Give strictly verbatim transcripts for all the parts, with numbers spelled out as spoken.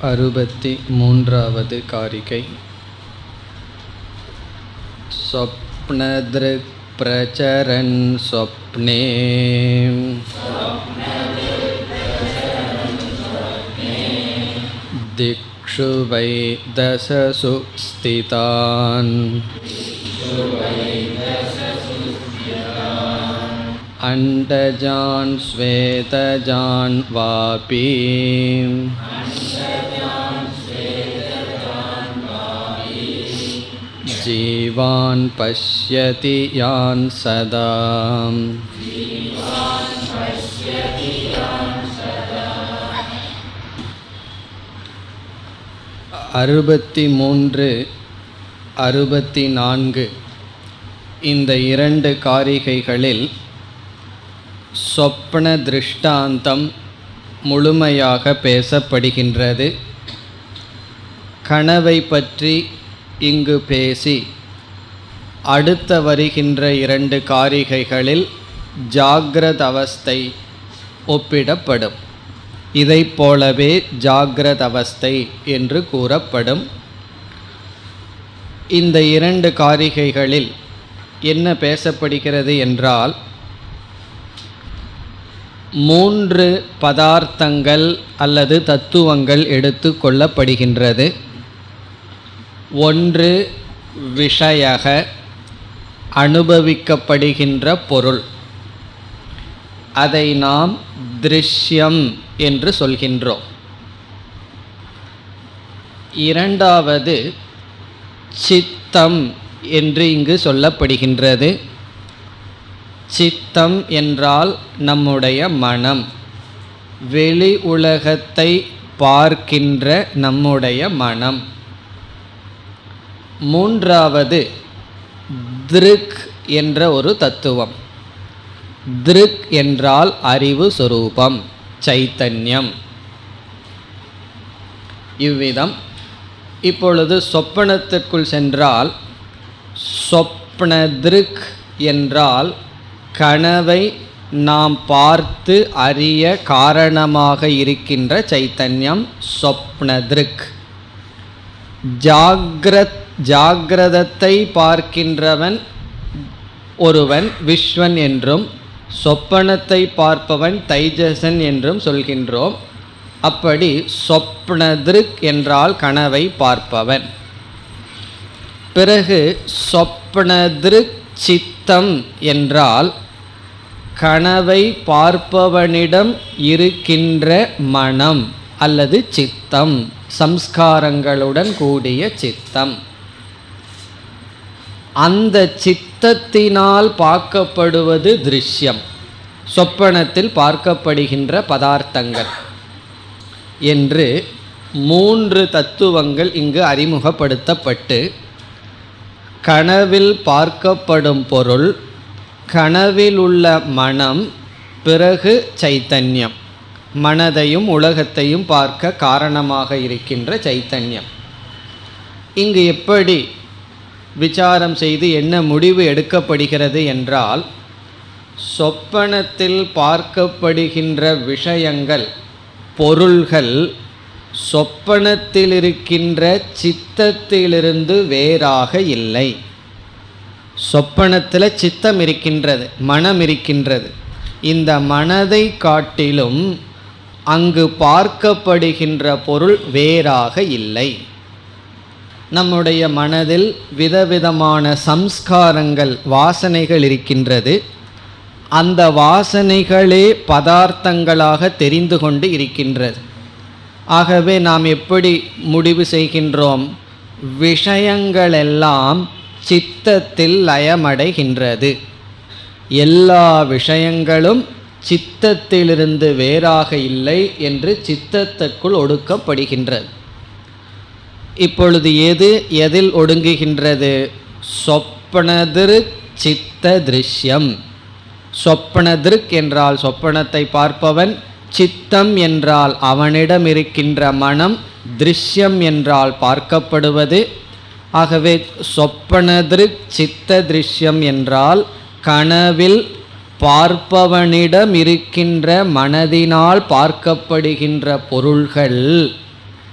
அறுபத்தி மூன்றாவது காரிகை. சொப்னத்ருக் பிரசரன் சொப்னே திக்ஷு வை தசசு ஸ்திதான் அண்டஜான் ஸ்வேதஜான் வாபி ஜீவான் பஷ்யதி யான் சதா. அறுபத்தி மூன்று அறுபத்தி நான்கு இந்த இரண்டு காரிகைகளில் சொப்ன திருஷ்டாந்தம் முழுமையாக பேசப்படுகின்றது. கனவை பற்றி இங்கு பேசி அடுத்த வருகின்ற இரண்டு காரிகைகளில் ஜாக்ரத அவஸ்தை ஒப்பிடப்படும். இதைப் போலவே ஜாக்ரத அவஸ்தை என்று கூறப்படும். இந்த இரண்டு காரிகைகளில் என்ன பேசப்படுகிறது என்றால், மூன்று பதார்த்தங்கள் அல்லது தத்துவங்கள் எடுத்து கொள்ளப்படுகின்றது. ஒன்று விஷயக, அனுபவிக்கப்படுகின்ற பொருள். அதை நாம் திருஷ்யம் என்று சொல்கின்றோம். இரண்டாவது சித்தம் என்று இங்கு சொல்லப்படுகின்றது. சித்தம் என்றால் நம்முடைய மனம், வெளி உலகத்தை பார்க்கின்ற நம்முடைய மனம். மூன்றாவது திருக் என்ற ஒரு தத்துவம். திருக் என்றால் அறிவு சொரூபம், சைத்தன்யம். இவ்விதம் இப்பொழுது சொப்பனத்திற்குள் சென்றால், சொப்ன திருக் என்றால் கனவை நாம் பார்த்து அறிய காரணமாக இருக்கின்ற சைத்தன்யம் சொப்ன திருக். ஜாக்ரத் ஜாக்ரதத்தை பார்க்கின்றவன் ஒருவன் விஸ்வன் என்றும், சொப்பனத்தை பார்ப்பவன் தைஜசன் என்றும் சொல்கின்றோம். அப்படி சொப்னத்ருக் என்றால் கனவை பார்ப்பவன். பிறகு சொப்னத்ருக் சித்தம் என்றால் கனவை பார்ப்பவனிடம் இருக்கின்ற மனம் அல்லது சித்தம், சம்ஸ்காரங்களுடன் கூடிய சித்தம். அந்த சித்தத்தினால் பார்க்கப்படுவது திருஷ்யம், சொப்பனத்தில் பார்க்கப்படுகின்ற பதார்த்தங்கள் என்று மூன்று தத்துவங்கள் இங்கு அறிமுகப்படுத்தப்பட்டு, கனவில் பார்க்கப்படும் பொருள், கனவில் உள்ள மனம், பிறகு சைத்தன்யம், மனதையும் உலகத்தையும் பார்க்க காரணமாக இருக்கின்ற சைத்தன்யம். இங்கு எப்படி விசாரம் செய்து என்ன முடிவு எடுக்கப்படுகிறது என்றால், சொப்பனத்தில் பார்க்கப்படுகின்ற விஷயங்கள், பொருள்கள் சொப்பனத்தில் இருக்கின்ற சித்தத்திலிருந்து வேறாக இல்லை. சொப்பனத்தில் சித்தம் இருக்கின்றது, மனம் இருக்கின்றது. இந்த மனதை காட்டிலும் அங்கு பார்க்கப்படுகின்ற பொருள் வேறாக இல்லை. நம்முடைய மனதில் விதவிதமான சம்ஸ்காரங்கள், வாசனைகள் இருக்கின்றது. அந்த வாசனைகளே பதார்த்தங்களாக தெரிந்து கொண்டு இருக்கின்றது. ஆகவே நாம் எப்படி முடிவு செய்கின்றோம்? விஷயங்களெல்லாம் சித்தத்தில் லயமடைகின்றது. எல்லா விஷயங்களும் சித்தத்திலிருந்து வேறாக இல்லை என்று சித்தத்திற்குள் ஒடுக்கப்படுகின்றது. இப்பொழுது எது எதில் ஒடுங்குகின்றது? சொப்பனதிருக் சித்த திருஷ்யம். சொப்பனதிருக் என்றால் சொப்பனத்தை பார்ப்பவன், சித்தம் என்றால் அவனிடம் இருக்கின்ற மனம், திருஷ்யம் என்றால் பார்க்கப்படுவது. ஆகவே சொப்பனதிருக் சித்த திருஷ்யம் என்றால் கனவில் பார்ப்பவனிடம் இருக்கின்ற மனதினால் பார்க்கப்படுகின்ற பொருள்கள்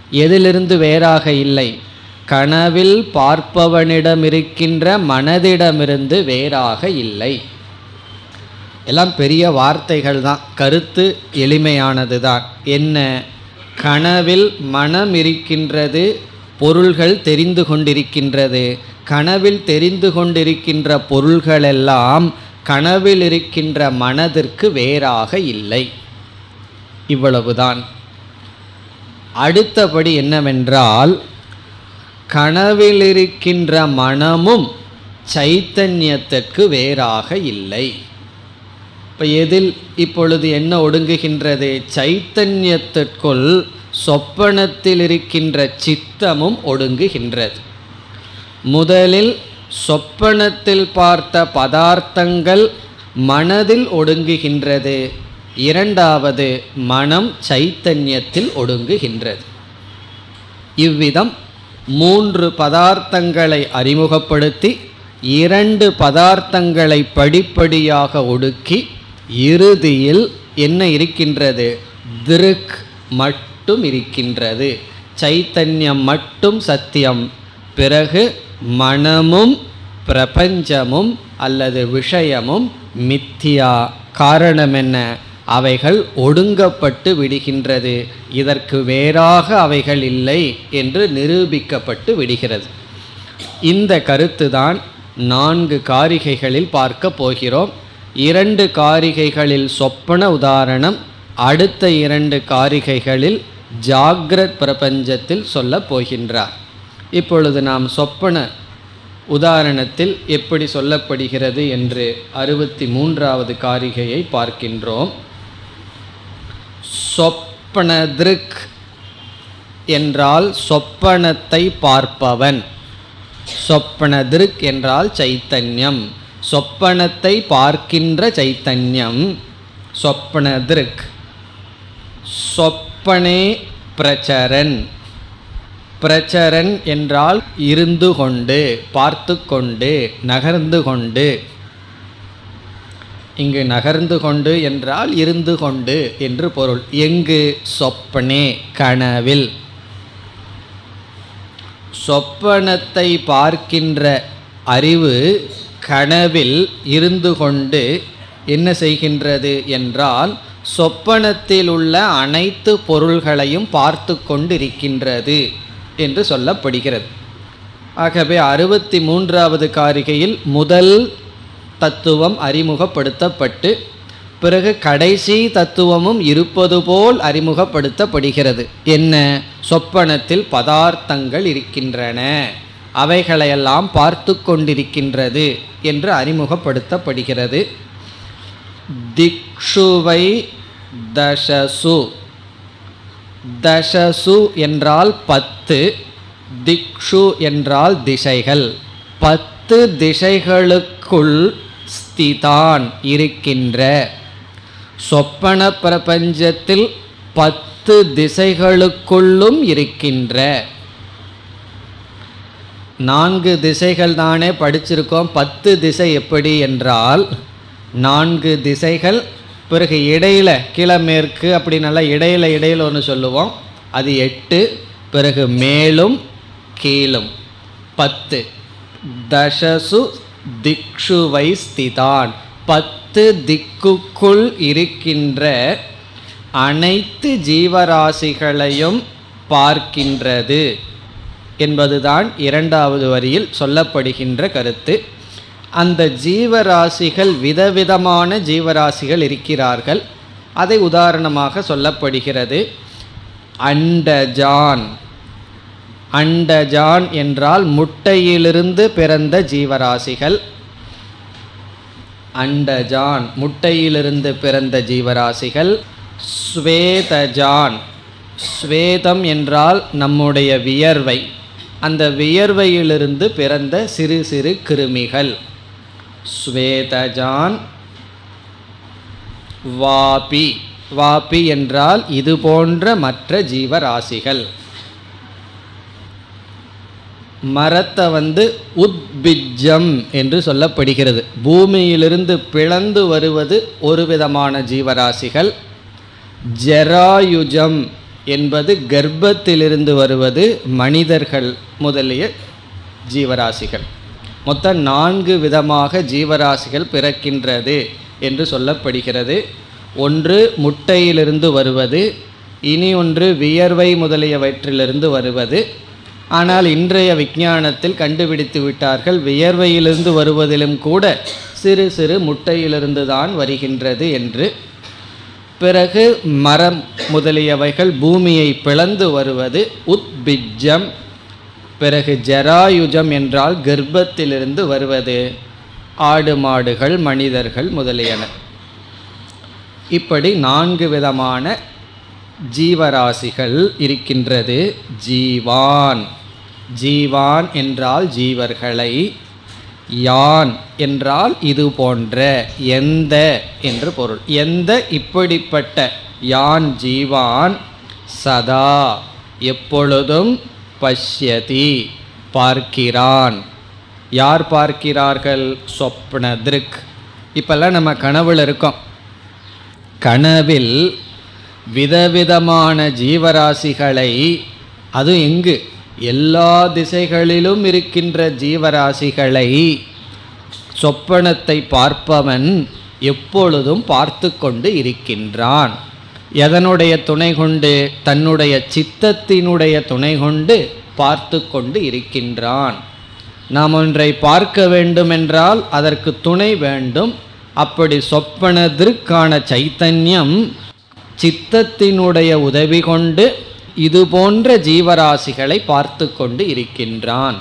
எதிலிருந்து வேறாக இல்லை? கனவில் பார்ப்பவனிடம் இருக்கின்ற மனதிடமிருந்து வேறாக இல்லை. எல்லாம் பெரிய வார்த்தைகள் தான், கருத்து எளிமையானது தான். என்ன? கனவில் மனம் இருக்கின்றது, பொருள்கள் தெரிந்து கொண்டிருக்கின்றது. கனவில் தெரிந்து கொண்டிருக்கின்ற பொருள்களெல்லாம் கனவில் இருக்கின்ற மனதிற்கு வேறாக இல்லை. இவ்வளவுதான். அடுத்தபடி என்னவென்றால், கனவில் இருக்கின்ற மனமும் சைத்தன்யத்திற்கு வேறாக இல்லை. இப்போ எதில் இப்பொழுது என்ன ஒடுங்குகின்றது? சைத்தன்யத்திற்குள் சொப்பனத்தில் இருக்கின்ற சித்தமும் ஒடுங்குகின்றது. முதலில் சொப்பனத்தில் பார்த்த பதார்த்தங்கள் மனதில் ஒடுங்குகின்றது. இரண்டாவது மனம் சைத்தன்யத்தில் ஒடுங்குகின்றது. இவ்விதம் மூன்று பதார்த்தங்களை அறிமுகப்படுத்தி இரண்டு பதார்த்தங்களை படிப்படியாக ஒடுக்கி இறுதியில் என்ன இருக்கின்றது? திருக் மட்டும் இருக்கின்றது. சைத்தன்யம் மட்டும் சத்தியம். பிறகு மனமும் பிரபஞ்சமும் அல்லது விஷயமும் மித்தியா. காரணம் என்ன? அவைகள் ஒடுங்கப்பட்டு விடுகின்றது. இதற்கு வேறாக அவைகள் இல்லை என்று நிரூபிக்கப்பட்டு விடுகிறது. இந்த கருத்துதான் நான்கு காரிகைகளில் பார்க்க போகிறோம். இரண்டு காரிகைகளில் சொப்பன உதாரணம், அடுத்த இரண்டு காரிகைகளில் ஜாக்ரத் பிரபஞ்சத்தில் சொல்ல போகின்றார். இப்பொழுது நாம் சொப்பன உதாரணத்தில் எப்படி சொல்லப்படுகிறது என்று அறுபத்தி மூன்றாவது காரிகையை பார்க்கின்றோம். சொப்பனத்ருக் என்றால் சொப்பனத்தை பார்ப்பவன். சொப்பனத்ருக் என்றால் சைத்தன்யம், சொப்பனத்தை பார்க்கின்ற சைத்தன்யம் சொப்பனத்ருக். சொப்பனே பிரச்சரன். பிரச்சரன் என்றால் இருந்து கொண்டு, பார்த்து கொண்டு, நகர்ந்து கொண்டு. இங்கு நகர்ந்து கொண்டு என்றால் இருந்து கொண்டு என்று பொருள். எங்கு? சொப்பனே, கனவில். சொப்பனத்தை பார்க்கின்ற அறிவு கனவில் இருந்து கொண்டு என்ன செய்கின்றது என்றால், சொப்பனத்தில் உள்ள அனைத்து பொருள்களையும் பார்த்து கொண்டிருக்கின்றது என்று சொல்லப்படுகிறது. ஆகவே அறுபத்தி மூன்றாவது காரிகையில் முதல் தத்துவம் அறிமுகப்படுத்தப்பட்டு பிறகு கடைசி தத்துவமும் இருப்பது போல் அறிமுகப்படுத்தப்படுகிறது. என்ன? சொப்பனத்தில் பதார்த்தங்கள் இருக்கின்றன, அவைகளையெல்லாம் பார்த்து கொண்டிருக்கின்றது என்று அறிமுகப்படுத்தப்படுகிறது. திக்ஷுவை தசசு. தசசு என்றால் பத்து, திக்ஷு என்றால் திசைகள். பத்து திசைகளுக்குள் ஸ்திதான் இருக்கின்ற, சொப்பன பிரபஞ்சத்தில் பத்து திசைகளுக்குள்ளும் இருக்கின்ற. நான்கு திசைகள் தானே படிச்சிருக்கோம். பத்து திசை எப்படி என்றால், நான்கு திசைகள், பிறகு இடையில கிழமேற்கு அப்படி நல்லா இடையில இடையில ஒன்று சொல்லுவோம், அது எட்டு. பிறகு மேலும் கீழும் பத்து. தசசு திக்ஷுவை ஸ்திதான், பத்து திக்குக்குள் இருக்கின்ற அனைத்து ஜீவராசிகளையும் பார்க்கின்றது என்பதுதான் இரண்டாவது வரியில் சொல்லப்படுகின்ற கருத்து. அந்த ஜீவராசிகள் விதவிதமான ஜீவராசிகள் இருக்கிறார்கள். அதை உதாரணமாக சொல்லப்படுகிறது. அண்டஜான். அண்டஜான் என்றால் முட்டையிலிருந்து பிறந்த ஜீவராசிகள். அண்டஜான் முட்டையிலிருந்து பிறந்த ஜீவராசிகள். ஸ்வேதஜான். ஸ்வேதம் என்றால் நம்முடைய வியர்வை, அந்த வியர்வையிலிருந்து பிறந்த சிறு சிறு கிருமிகள் ஸ்வேதஜான். வாபி. வாபி என்றால் இது போன்ற மற்ற ஜீவராசிகள். மரத்தை வந்து உத்பிஜம் என்று சொல்லப்படுகிறது. பூமியிலிருந்து பிளந்து வருவது ஒரு விதமான ஜீவராசிகள். ஜராயுஜம் என்பது கர்ப்பத்திலிருந்து வருவது மனிதர்கள் முதலிய ஜீவராசிகள். மொத்தம் நான்கு விதமாக ஜீவராசிகள் பிறக்கின்றது என்று சொல்லப்படுகிறது. ஒன்று முட்டையிலிருந்து வருவது, இனி ஒன்று வியர்வை முதலியவற்றிலிருந்து வருவது. ஆனால் இன்றைய விஞ்ஞானத்தில் கண்டுபிடித்து விட்டார்கள், வியர்வையிலிருந்து வருவதிலும் கூட சிறு சிறு முட்டையிலிருந்து தான் வருகின்றது என்று. பிறகு மரம் முதலியவைகள் பூமியை பிளந்து வருவது உத்பிஜம். பிறகு ஜராயுஜம் என்றால் கர்ப்பத்திலிருந்து வருவது ஆடு மாடுகள் மனிதர்கள் முதலியன. இப்படி நான்கு விதமான ஜீவராசிகள் இருக்கின்றது. ஜீவான், ஜீவான் என்றால் ஜீவர்களை, யான் என்றால் இது போன்ற, எந்த என்று பொருள். எந்த இப்படிப்பட்ட யான் ஜீவான் சதா எப்பொழுதும் பஷ்யதி பார்க்கிறான். யார் பார்க்கிறார்கள்? சொப்ன திருக். இப்பெல்லாம் நம்ம கனவுல இருக்கோம். கனவில் விதவிதமான ஜீவராசிகளை, அது எங்கு எல்லா திசைகளிலும் இருக்கின்ற ஜீவராசிகளை சொப்பனத்தை பார்ப்பவன் எப்பொழுதும் பார்த்து கொண்டு இருக்கின்றான். எதனுடைய துணை கொண்டு? தன்னுடைய சித்தத்தினுடைய துணை கொண்டு பார்த்து கொண்டு இருக்கின்றான். நாம் ஒன்றை பார்க்க வேண்டுமென்றால் அதற்கு துணை வேண்டும். அப்படி சொப்பனத்திற்கான சைத்தன்யம் சித்தத்தினுடைய உதவி கொண்டு இது போன்ற ஜீவராசிகளை பார்த்து கொண்டு இருக்கின்றான்.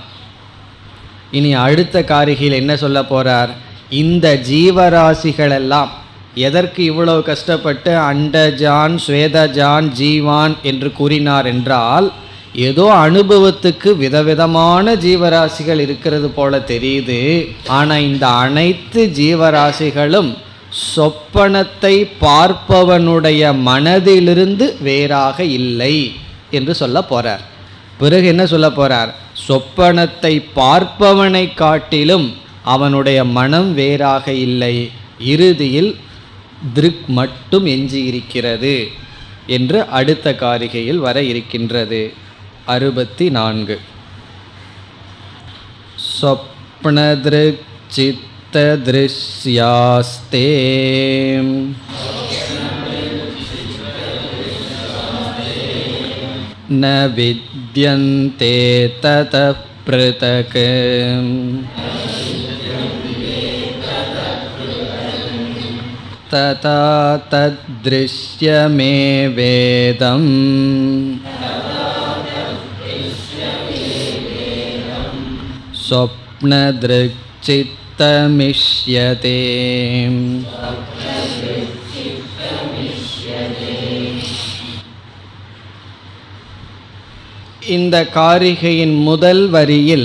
இனி அடுத்த காரிகையில் என்ன சொல்ல போறார்? இந்த ஜீவராசிகளெல்லாம் எதற்கு இவ்வளவு கஷ்டப்பட்டு அண்டஜான் ஸ்வேதஜான் ஜீவான் என்று கூறினார் என்றால், ஏதோ அனுபவத்துக்கு விதவிதமான ஜீவராசிகள் இருக்கிறது போல தெரியுது. ஆனால் இந்த அனைத்து ஜீவராசிகளும் சொப்பனத்தை பார்ப்பவனுடைய மனதிலிருந்து வேறாக இல்லை என்று சொல்ல போறார். பிறகு என்ன சொல்ல போறார்? சொப்பனத்தை பார்ப்பவனை காட்டிலும் அவனுடைய மனம் வேறாக இல்லை, இறுதியில் திருக் மட்டும் எஞ்சியிருக்கிறது என்று அடுத்த காரிகையில் வர இருக்கின்றது. அறுபத்தி நான்கு. சொப்னத்ருக் சித்தத்ருஷ்யாஸ்தே ந வித்யந்தே ததப் ப்ருதக் ததா தத்ருஷ்யமே வேதம் சொப்னத்ருக் சித்தமிஷ்யதே. இந்த காரிகையின் முதல் வரியில்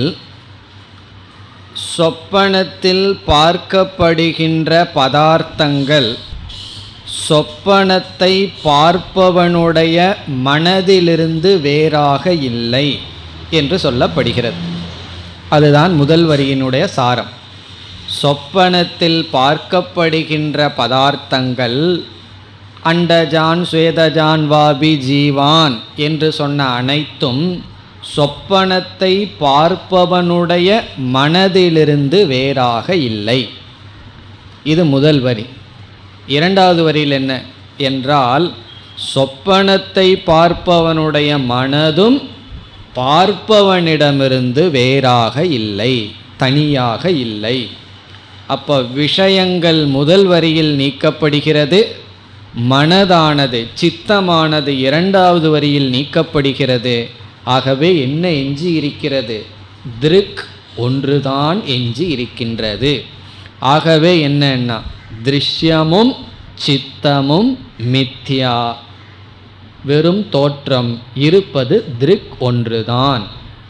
சொப்பனத்தில் பார்க்கப்படுகின்ற பதார்த்தங்கள் சொப்பனத்தை பார்ப்பவனுடைய மனதிலிருந்து வேறாக இல்லை என்று சொல்லப்படுகிறது. அதுதான் முதல் வரியினுடைய சாரம். சொப்பனத்தில் பார்க்கப்படுகின்ற பதார்த்தங்கள் அண்டஜான் ஸ்வேதஜான் வாபி ஜீவான் என்று சொன்ன அனைத்தும் சொப்பனத்தை பார்ப்பவனுடைய மனதிலிருந்து வேறாக இல்லை. இது முதல் வரி. இரண்டாவது வரியில் என்ன என்றால், சொப்பனத்தை பார்ப்பவனுடைய மனதும் பார்ப்பவனிடமிருந்து வேறாக இல்லை, தனியாக இல்லை. அப்போ விஷயங்கள் முதல் வரியில் நீக்கப்படுகிறது, மனதானது சித்தமானது இரண்டாவது வரியில் நீக்கப்படுகிறது. ஆகவே என்ன எஞ்சி இருக்கிறது? திருக் ஒன்றுதான் எஞ்சி இருக்கின்றது. ஆகவே என்னன்னா திருஷ்யமும் சித்தமும் மித்யா, வெறும் தோற்றம், இருப்பது திருக் ஒன்றுதான்.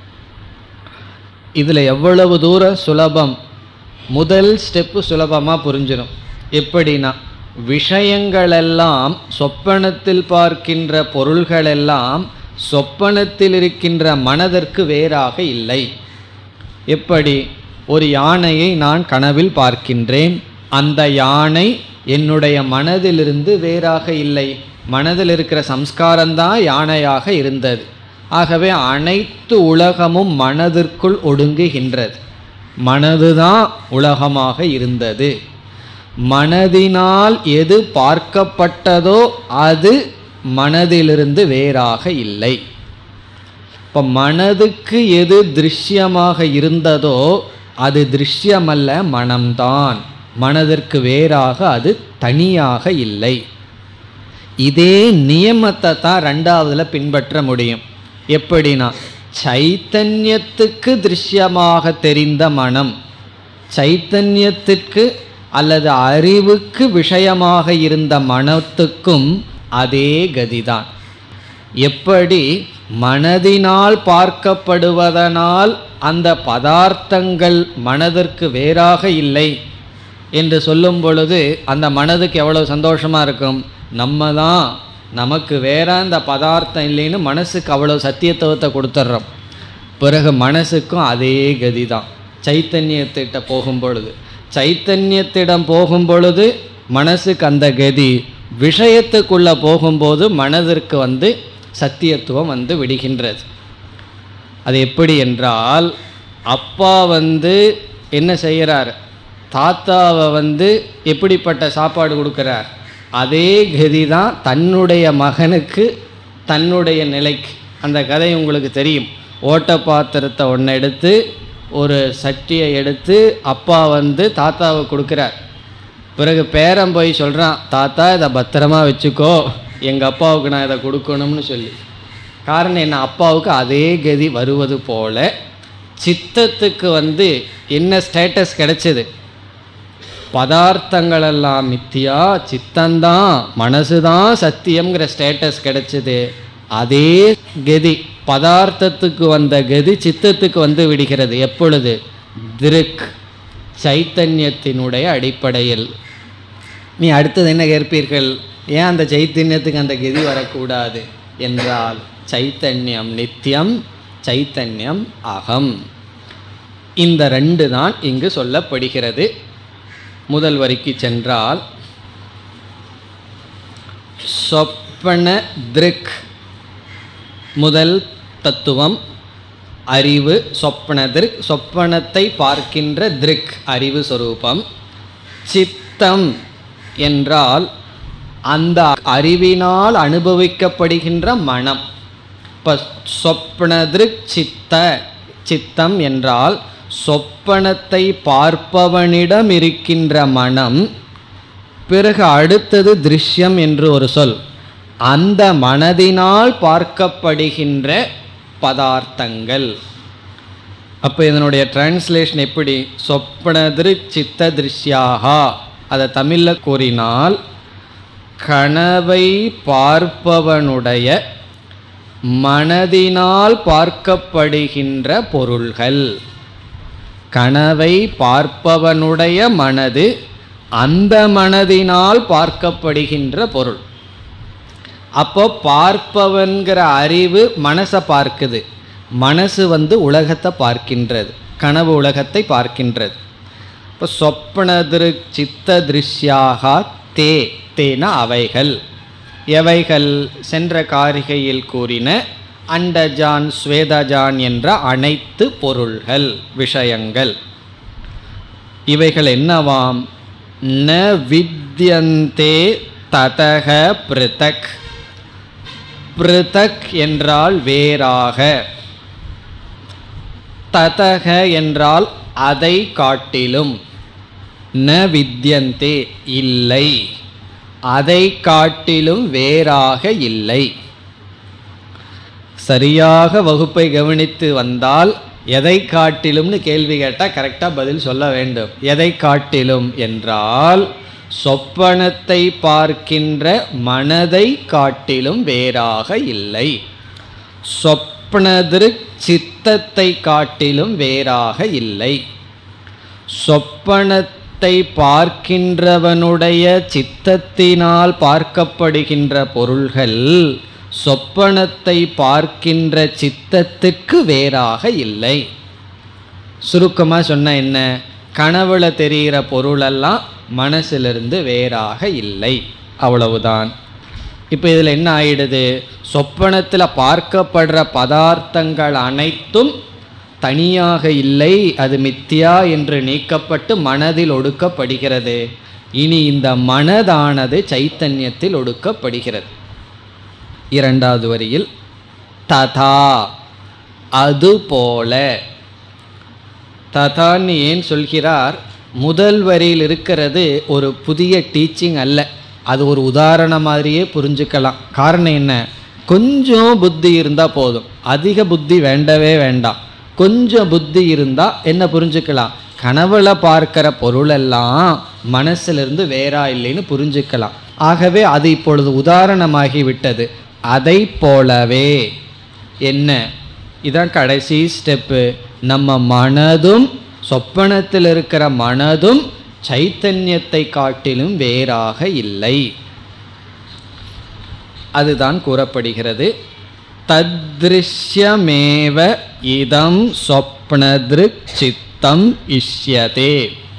இதில் எவ்வளவு தூரம் சுலபம்? முதல் ஸ்டெப்பு சுலபமாக புரிஞ்சிடும். எப்படின்னா, விஷயங்களெல்லாம் சொப்பனத்தில் பார்க்கின்ற பொருள்களெல்லாம் சொப்பனத்தில் இருக்கின்ற மனதிற்கு வேறாக இல்லை. எப்படி? ஒரு யானையை நான் கனவில் பார்க்கின்றேன், அந்த யானை என்னுடைய மனதிலிருந்து வேறாக இல்லை. மனதில் இருக்கிற சம்ஸ்காரம்தான் யானையாக இருந்தது. ஆகவே அனைத்து உலகமும் மனதிற்குள் ஒடுங்குகின்றது. மனதுதான் உலகமாக இருந்தது. மனதினால் எது பார்க்கப்பட்டதோ அது மனதிலிருந்து வேறாக இல்லை. இப்போ மனதுக்கு எது திருஷ்யமாக இருந்ததோ அது திருஷ்யமல்ல, மனம்தான். மனதிற்கு வேறாக அது தனியாக இல்லை. இதே நியமத்தை தான் ரெண்டாவதுல பின்பற்ற முடியும். எப்படின்னா, சைத்தன்யத்துக்கு திருஷ்யமாக தெரிந்த மனம் சைத்தன்யத்திற்கு அல்லது அறிவுக்கு விஷயமாக இருந்த மனத்துக்கும் அதே கதிதான். எப்படி மனதினால் பார்க்கப்படுவதனால் அந்த பதார்த்தங்கள் மனதிற்கு வேறாக இல்லை என்று சொல்லும் பொழுது அந்த மனதுக்கு எவ்வளவு சந்தோஷமாக இருக்கும். நம்ம தான், நமக்கு வேற அந்த பதார்த்தம் இல்லைன்னு மனசுக்கு அவ்வளோ சத்தியத்துவத்தை கொடுத்துட்றோம். பிறகு மனசுக்கும் அதே கதி தான். சைத்தன்யத்திட்ட போகும் பொழுது, சைத்தன்யத்திடம் போகும் பொழுது மனசுக்கு அந்த கதி, விஷயத்துக்குள்ளே போகும்போது மனதிற்கு வந்து சத்தியத்துவம் வந்து விடுகின்றது. அது எப்படி என்றால், அப்பா வந்து என்ன செய்கிறார், தாத்தாவை வந்து எப்படிப்பட்ட சாப்பாடு கொடுக்குறார், அதே கதி தான் தன்னுடைய மகனுக்கு தன்னுடைய நிலைக்கு. அந்த கதை உங்களுக்கு தெரியும். ஓட்ட பாத்திரத்தை ஒன்று எடுத்து ஒரு சட்டியை எடுத்து அப்பா வந்து தாத்தாவை கொடுக்குறார். பிறகு பேரன் போய் சொல்கிறான், தாத்தா இதை பத்திரமா வச்சுக்கோ, எங்கள் அப்பாவுக்கு நான் இதை கொடுக்கணும்னு சொல்லி. காரணம் என்ன, அப்பாவுக்கு அதே கதி வருவது போல சித்தத்துக்கு வந்து என்ன ஸ்டேட்டஸ் கிடைச்சது, பதார்த்தங்களெல்லாம் மித்தியா, சித்தந்தான், மனசுதான் சத்தியம்ங்கிற ஸ்டேட்டஸ் கிடைச்சது. அதே கதி பதார்த்தத்துக்கு வந்த கதி சித்தத்துக்கு வந்து விடுகிறது. எப்பொழுது, திருக் சைத்தன்யத்தினுடைய அடிப்படையில். நீ அடுத்தது என்ன கேட்பீர்கள், ஏன் அந்த சைத்தன்யத்துக்கு அந்த கதி வரக்கூடாது என்றால், சைத்தன்யம் நித்தியம், சைத்தன்யம் அகம். இந்த ரெண்டு தான் இங்கு சொல்லப்படுகிறது. முதல் வரிக்கு சென்றால், சொப்பன திருக் முதல் தத்துவம் அறிவு. சொப்பன திருக், சொப்பனத்தை பார்க்கின்ற திருக் அறிவு சொரூபம். சித்தம் என்றால் அந்த அறிவினால் அனுபவிக்கப்படுகின்ற மனம். இப்போ சொப்பன திருக் சித்த, சித்தம் என்றால் சொப்பனத்தை பார்ப்பவனிடம் இருக்கின்ற மனம். பிறகு அடுத்தது திருஷ்யம் என்று ஒரு சொல், அந்த மனதினால் பார்க்கப்படுகின்ற பதார்த்தங்கள். அப்போ இதனுடைய டிரான்ஸ்லேஷன் எப்படி, சொப்பனதிருக் சித்த திருஷ்யாகா, அதை தமிழில் கூறினால் கனவை பார்ப்பவனுடைய மனதினால் பார்க்கப்படுகின்ற பொருள்கள். கனவை பார்ப்பவனுடைய மனது, அந்த மனதினால் பார்க்கப்படுகின்ற பொருள். அப்போ பார்ப்பவன்கிற அறிவு மனசை பார்க்குது, மனசு வந்து உலகத்தை பார்க்கின்றது, கனவு உலகத்தை பார்க்கின்றது. இப்போ சொப்பனதிரு சித்த திருஷ்யாக தே, தேன அவைகள். எவைகள், சென்ற காரிகையில் கூறின அண்டஜான் ஸ்வேதஜான் என்ற அனைத்து பொருள்கள், விஷயங்கள். இவைகள் என்னவாம், ந வித்யந்தே ததக பிருதக். பிருதக் என்றால் வேறாக, ததக என்றால் அதை காட்டிலும், ந வித்யந்தே இல்லை, அதை காட்டிலும் வேறாக இல்லை. சரியாக வகுப்பை கவனித்து வந்தால் எதை காட்டிலும்னு கேள்வி கேட்டால் கரெக்டாக பதில் சொல்ல வேண்டும். எதை காட்டிலும் என்றால் சொப்பனத்தை பார்க்கின்ற மனதை காட்டிலும் வேறாக இல்லை. சொப்பனதிருக் சித்தத்தை காட்டிலும் வேறாக இல்லை. சொப்பனத்தை பார்க்கின்றவனுடைய சித்தத்தினால் பார்க்கப்படுகின்ற பொருள்கள் சொப்பனத்தை பார்க்கின்ற சித்தத்துக்கு வேறாக இல்லை. சுருக்கமாக சொன்ன என்ன, கனவுல தெரிகிற பொருளெல்லாம் மனசிலிருந்து வேறாக இல்லை, அவ்வளவுதான். இப்போ இதில் என்ன ஆயிடுது? சொப்பனத்தில் பார்க்கப்படுற பதார்த்தங்கள் அனைத்தும் தனியாக இல்லை, அது மித்தியா என்று நீக்கப்பட்டு மனதில் ஒடுக்கப்படுகிறது. இனி இந்த மனதானது சைத்தன்யத்தில் ஒடுக்கப்படுகிறது. இரண்டாவது வரியில் ததா அதுபோல. ததான்னு ஏன் சொல்கிறார்? முதல் வரியில் இருக்கிறது ஒரு புதிய டீச்சிங் அல்ல, அது ஒரு உதாரணம் மாதிரியே புரிஞ்சுக்கலாம். காரணம் என்ன? கொஞ்சம் புத்தி இருந்தால் போதும், அதிக புத்தி வேண்டவே வேண்டாம். கொஞ்சம் புத்தி இருந்தால் என்ன புரிஞ்சுக்கலாம்? கனவுல பார்க்கிற பொருளெல்லாம் மனசிலிருந்து வேறா இல்லைன்னு புரிஞ்சுக்கலாம். ஆகவே அது இப்பொழுது உதாரணமாகி விட்டது. அதை போலவே என்ன, இதான் கடைசி ஸ்டெப்பு. நம்ம மனதும் சொப்பனத்தில் இருக்கிற மனதும் சைத்தன்யத்தை காட்டிலும் வேறாக இல்லை. அதுதான் கூறப்படுகிறது. தத்ருஷ்யமேவ இதம் சொப்னத்ருக் சித்தம் இஷ்யதே.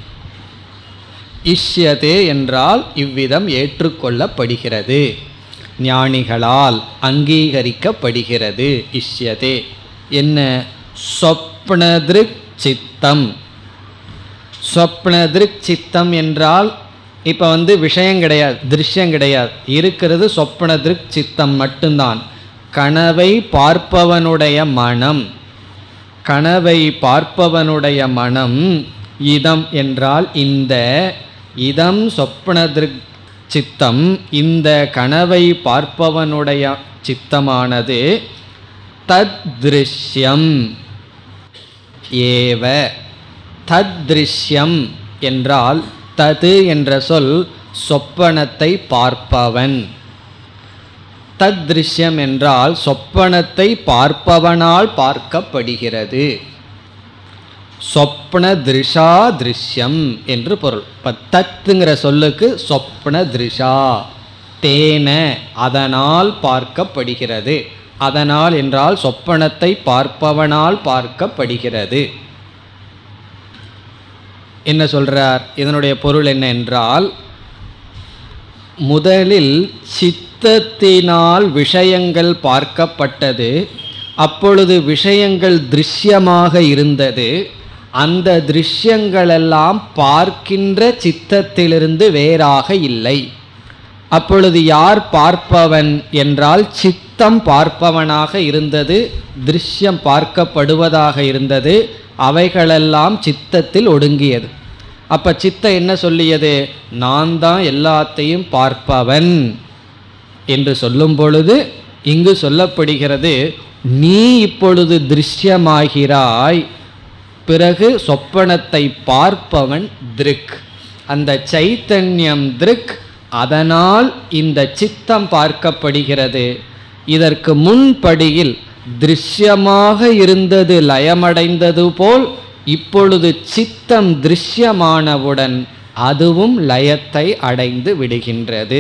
இஷ்யதே என்றால் இவ்விதம் ஏற்றுக்கொள்ளப்படுகிறது, ஞானிகளால் அங்கீகரிக்கப்படுகிறது. இஷ்யதே என்ன? சொப்னத்ருக் சித்தம். சொப்னத்ருக் சித்தம் என்றால் இப்போ வந்து விஷயம் கிடையாது, திருஷ்யம் கிடையாது, இருக்கிறது சொப்னத்ருக் சித்தம் மட்டும்தான். கனவை பார்ப்பவனுடைய மனம், கனவை பார்ப்பவனுடைய மனம். இதம் என்றால் இந்த, இதம் சொப்னத்ருக் சித்தம், இந்த கனவை பார்ப்பவனுடைய சித்தமானது தத்ருஷ்யம் ஏவ. தத்ருஷ்யம் என்றால் தது என்ற சொல் சொப்பனத்தை பார்ப்பவன். தத்ருஷ்யம் என்றால் சொப்பனத்தை பார்ப்பவனால் பார்க்கப்படுகிறது. சொப்ன திருஷா திருஷ்யம் என்று பொருள். இப்போ தத்துங்கிற சொல்லுக்கு சொப்ன திருஷா, தேன அதனால் பார்க்கப்படுகிறது. அதனால் என்றால் சொப்பனத்தை பார்ப்பவனால் பார்க்கப்படுகிறது. என்ன சொல்றார்? இதனுடைய பொருள் என்ன என்றால், முதலில் சித்தத்தினால் விஷயங்கள் பார்க்கப்பட்டது, அப்பொழுது விஷயங்கள் திருஷ்யமாக இருந்தது. அந்த திருஷ்யங்களெல்லாம் பார்க்கின்ற சித்தத்திலிருந்து வேறாக இல்லை. அப்பொழுது யார் பார்ப்பவன் என்றால் சித்தம் பார்ப்பவனாக இருந்தது, திருஷ்யம் பார்க்கப்படுவதாக இருந்தது. அவைகளெல்லாம் சித்தத்தில் ஒடுங்கியது. அப்போ சித்தம் என்ன சொல்லியது? நான் தான் எல்லாத்தையும் பார்ப்பவன் என்று சொல்லும் பொழுது இங்கு சொல்லப்படுகிறது, நீ இப்பொழுது திருஷ்யமாகிறாய், பிறகு சொப்பனத்தை பார்ப்பவன் திருக். அந்த சைத்தன்யம் திருக், அதனால் இந்த சித்தம் பார்க்கப்படுகிறது. இதற்கு முன்படியில் திருஷ்யமாக இருந்தது லயமடைந்தது போல் இப்பொழுது சித்தம் திருஷ்யமானவுடன் அதுவும் லயத்தை அடைந்து விடுகின்றது.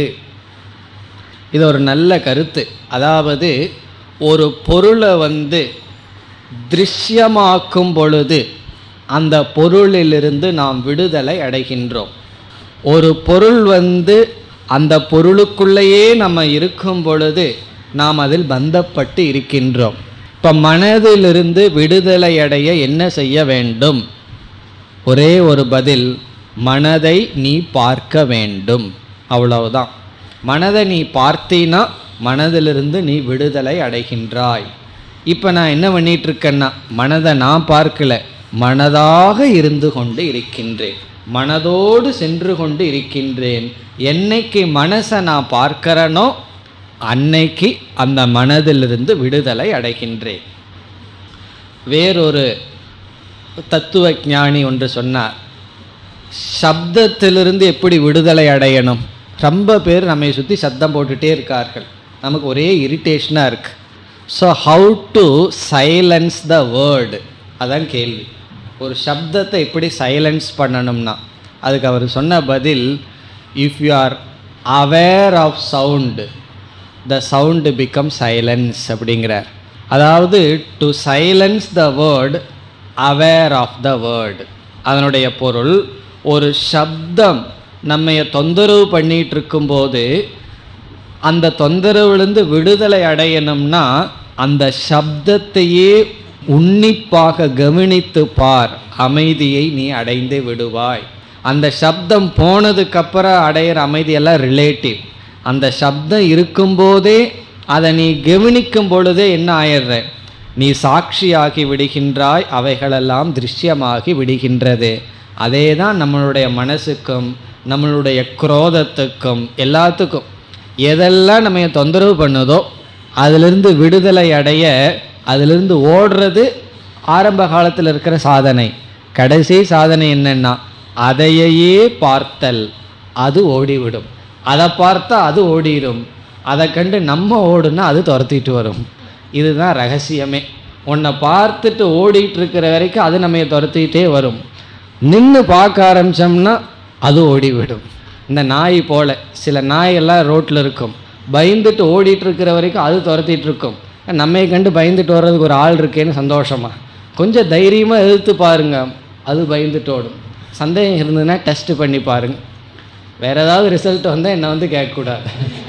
இது ஒரு நல்ல கருத்து. அதாவது ஒரு பொருளை வந்து திருஷ்யமாக்கும் பொழுது அந்த பொருளிலிருந்து நாம் விடுதலை அடைகின்றோம். ஒரு பொருள் வந்து அந்த பொருளுக்குள்ளேயே நம்ம இருக்கும் பொழுது நாம் அதில் பந்தப்பட்டு இருக்கின்றோம். இப்போ மனதிலிருந்து விடுதலை அடைய என்ன செய்ய வேண்டும்? ஒரே ஒரு பதில், மனதை நீ பார்க்க வேண்டும், அவ்வளவுதான். மனதை நீ பார்த்தீன்னா மனதிலிருந்து நீ விடுதலை அடைகின்றாய். இப்போ நான் என்ன பண்ணிட்டு இருக்கேன்னா, மனதை நான் பார்க்கல, மனதாக இருந்து கொண்டு இருக்கின்றேன், மனதோடு சென்று கொண்டு இருக்கின்றேன். என்னைக்கு மனசை நான் பார்க்கிறேனோ அன்னைக்கு அந்த மனதிலிருந்து விடுதலை அடைகின்றேன். வேறொரு தத்துவ ஞானி ஒன்று சொன்னார், சப்தத்திலிருந்து எப்படி விடுதலை அடையணும்? ரொம்ப பேர் நம்மை சுற்றி சத்தம் போட்டுகிட்டே இருக்கார்கள், நமக்கு ஒரே இரிட்டேஷனாக இருக்குது. So how to silence the word, அதான் கேள்வி. ஒரு சப்தத்தை எப்படி சைலன்ஸ் பண்ணணும்னா அதுக்கு அவர் சொன்ன பதில், if you are aware of sound the sound become silence அப்படிங்கிறார். அதாவது to silence the word aware of the word. அதனுடைய பொருள், ஒரு சப்தம் நம்ம தொந்தரவு பண்ணிகிட்டு இருக்கும்போது அந்த தொந்தரவிலிருந்து விடுதலை அடையணும்னா அந்த சப்தத்தையே உன்னிப்பாக கவனித்து பார், அமைதியை நீ அடைந்து விடுவாய். அந்த சப்தம் போனதுக்கப்புறம் அடையிற அமைதியெல்லாம் ரிலேட்டிவ். அந்த சப்தம் இருக்கும்போதே அதை நீ கவனிக்கும் பொழுதே என்ன ஆயிடுற, நீ சாட்சியாகி விடுகின்றாய், அவைகளெல்லாம் திருஷ்யமாகி விடுகின்றது. அதே தான் நம்மளுடைய மனசுக்கும் நம்மளுடைய குரோதத்துக்கும் எல்லாத்துக்கும் எதெல்லாம் நம்ம தொந்தரவு பண்ணுதோ அதிலிருந்து விடுதலை அடைய, அதிலிருந்து ஓடுறது ஆரம்ப காலத்தில் இருக்கிற சாதனை. கடைசி சாதனை என்னன்னா அதையே பார்த்தல், அது ஓடிவிடும். அதை பார்த்தா அது ஓடிடும், அதை கண்டு நம்ம ஓடுனா அது துரத்திட்டு வரும். இதுதான் ரகசியமே. உன்னை பார்த்துட்டு ஓடிட்டு இருக்கிற வரைக்கும் அது நம்ம துரத்திக்கிட்டே வரும். நின்று பார்க்க ஆரம்பித்தோம்னா அது ஓடிவிடும். இந்த நாய் போல் சில நாயெல்லாம் ரோட்டில் இருக்கும், பயந்துட்டு ஓடிட்டு இருக்கிற வரைக்கும் அது துரத்திட்டு இருக்கும். நம்மை கண்டு பயந்துட்டு வர்றதுக்கு ஒரு ஆள் இருக்கேன்னு சந்தோஷமா கொஞ்சம் தைரியமாக எதிர்த்து பாருங்க, அது பயந்துட்டு ஓடும். சந்தேகம் இருந்ததுன்னா டெஸ்ட் பண்ணி பாருங்க. வேறு ஏதாவது ரிசல்ட் வந்தால் என்னை வந்து கேட்கக்கூடாது.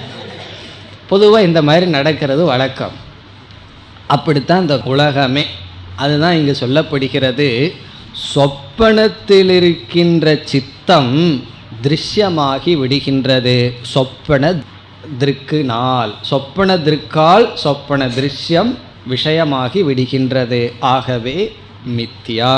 பொதுவாக இந்த மாதிரி நடக்கிறது வழக்கம். அப்படித்தான் இந்த உலகமே. அதுதான் இங்கு சொல்லப்படுகிறது. சொப்பனத்தில் இருக்கின்ற சித்தம் திருஷ்யமாகி விடுகின்றது. சொப்பன திருக்கு நாள், சொப்பன திருக்கால் சொப்பன திருஷ்யம் விஷயமாகி விடுகின்றது. ஆகவே மித்யா.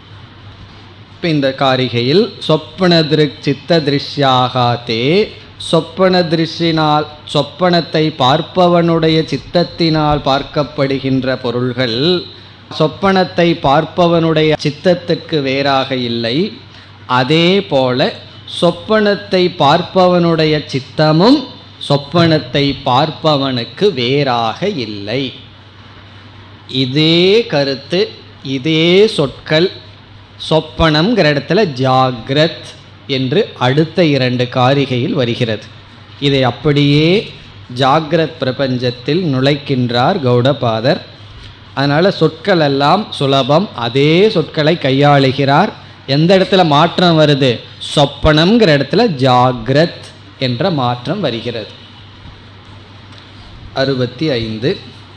இந்த காரிகையில் சொப்பன திருக் சித்த திருஷ்யாகாதே, சொப்பன திருஷ்யினால் சொப்பனத்தை பார்ப்பவனுடைய சித்தத்தினால் பார்க்கப்படுகின்ற பொருள்கள் சொப்பனத்தை பார்ப்பவனுடைய சித்தத்துக்கு வேறாக இல்லை. அதே போல சொப்பனத்தை பார்ப்பவனுடைய சித்தமும் சொப்பனத்தை பார்ப்பவனுக்கு வேறாக இல்லை. இதே கருத்து, இதே சொற்கள் சொப்பனம்ங்கிற இடத்துல ஜாக்ரத் என்று அடுத்த இரண்டு காரிகையில் வருகிறது. இதை அப்படியே ஜாக்ரத் பிரபஞ்சத்தில் நுழைக்கின்றார் கௌடபாதர். அதனால் சொற்கள் எல்லாம் சுலபம், அதே சொற்களை கையாளுகிறார். எந்த இடத்துல மாற்றம் வருது, சொப்பனம்ங்கிற இடத்துல ஜாக்ரத் என்ற மாற்றம் வருகிறது. அறுபத்தி ஐந்து.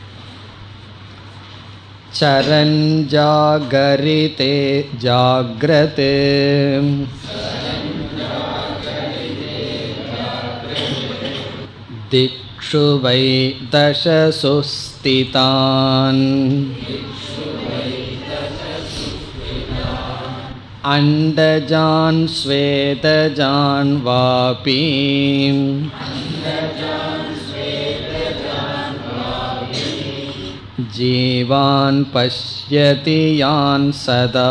சரஞ்சாகரிதே ஜாக்ரதே திக்ஷு வை தசசுஸ்திதான் அண்டஜான் ஸ்வேதஜான் வாபி ஜீவான் பஷ்யதி யான் சதா.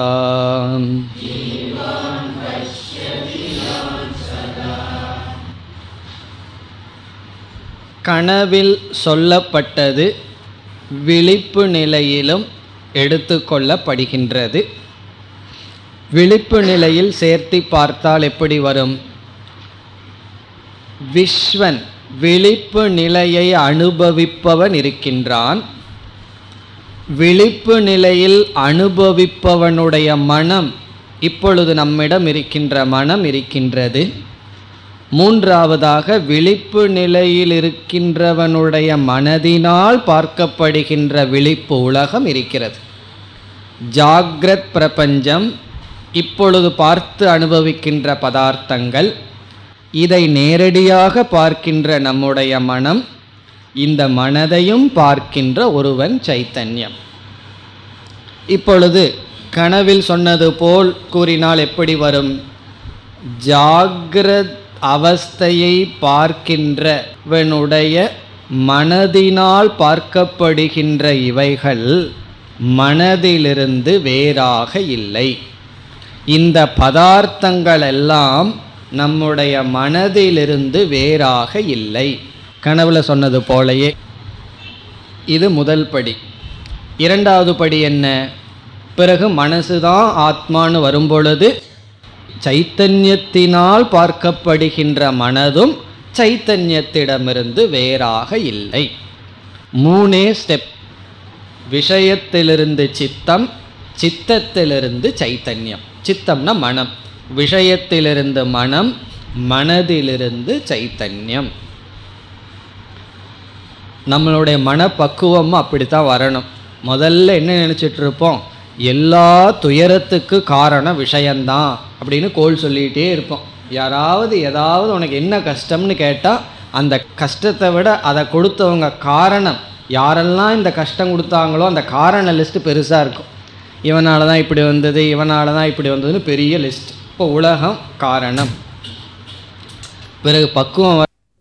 கனவில் சொல்லப்பட்டது விழிப்பு நிலையிலும் எடுத்துக்கொள்ளப்படுகின்றது. விழிப்பு நிலையில் சேர்த்து பார்த்தால் எப்படி வரும்? விஸ்வன் விழிப்பு நிலையை அனுபவிப்பவன் இருக்கின்றான். விழிப்பு நிலையில் அனுபவிப்பவனுடைய மனம், இப்பொழுது நம்மிடம் இருக்கின்ற மனம் இருக்கின்றது. மூன்றாவதாக விழிப்பு நிலையில் இருக்கின்றவனுடைய மனதினால் பார்க்கப்படுகின்ற விழிப்பு உலகம் இருக்கிறது. ஜாக்ரத் பிரபஞ்சம், இப்பொழுது பார்த்து அனுபவிக்கின்ற பதார்த்தங்கள், இதை நேரடியாக பார்க்கின்ற நம்முடைய மனம், இந்த மனதையும் பார்க்கின்ற ஒருவன் சைத்தன்யம். இப்பொழுது கனவில் சொன்னது போல் கூறினால் எப்படி வரும்? ஜாக்ரத் அவஸ்தையை பார்க்கின்றவனுடைய மனதினால் பார்க்கப்படுகின்ற இவைகள் மனதிலிருந்து வேறாக இல்லை. இந்த பதார்த்தங்கள் எல்லாம் நம்முடைய மனதிலிருந்து வேறாக இல்லை. கனவுல சொன்னது போலயே. இது முதல் படி. இரண்டாவது படி என்ன? பிறகு மனசுதான் ஆத்மானு வரும்பொழுது சைத்தன்யத்தினால் பார்க்கப்படுகின்ற மனதும் சைத்தன்யத்திடமிருந்து வேறாக இல்லை. மூணே ஸ்டெப். விஷயத்திலிருந்து சித்தம், சித்தத்திலிருந்து சைத்தன்யம். சித்தம்னா மனம், விஷயத்திலிருந்து மனம், மனதிலிருந்து சைத்தன்யம். நம்மளுடைய மனப்பக்குவமும் அப்படித்தான் வரணும். முதல்ல என்ன நினச்சிட்ருப்போம், எல்லா துயரத்துக்கு காரணம் விஷயந்தான் அப்படின்னு கோல் சொல்லிகிட்டே இருப்போம். யாராவது ஏதாவது உனக்கு என்ன கஷ்டம்னு கேட்டால் அந்த கஷ்டத்தை விட அதை கொடுத்தவங்க காரணம், யாரெல்லாம் இந்த கஷ்டம் கொடுத்தாங்களோ அந்த காரண லிஸ்ட்டு பெருசாக இருக்கும். இவனால தான் இப்படி வந்தது, இவனால தான் இப்படி வந்ததுன்னு பெரிய லிஸ்ட். இப்போ உலகம் காரணம், பிறகு பக்குவம்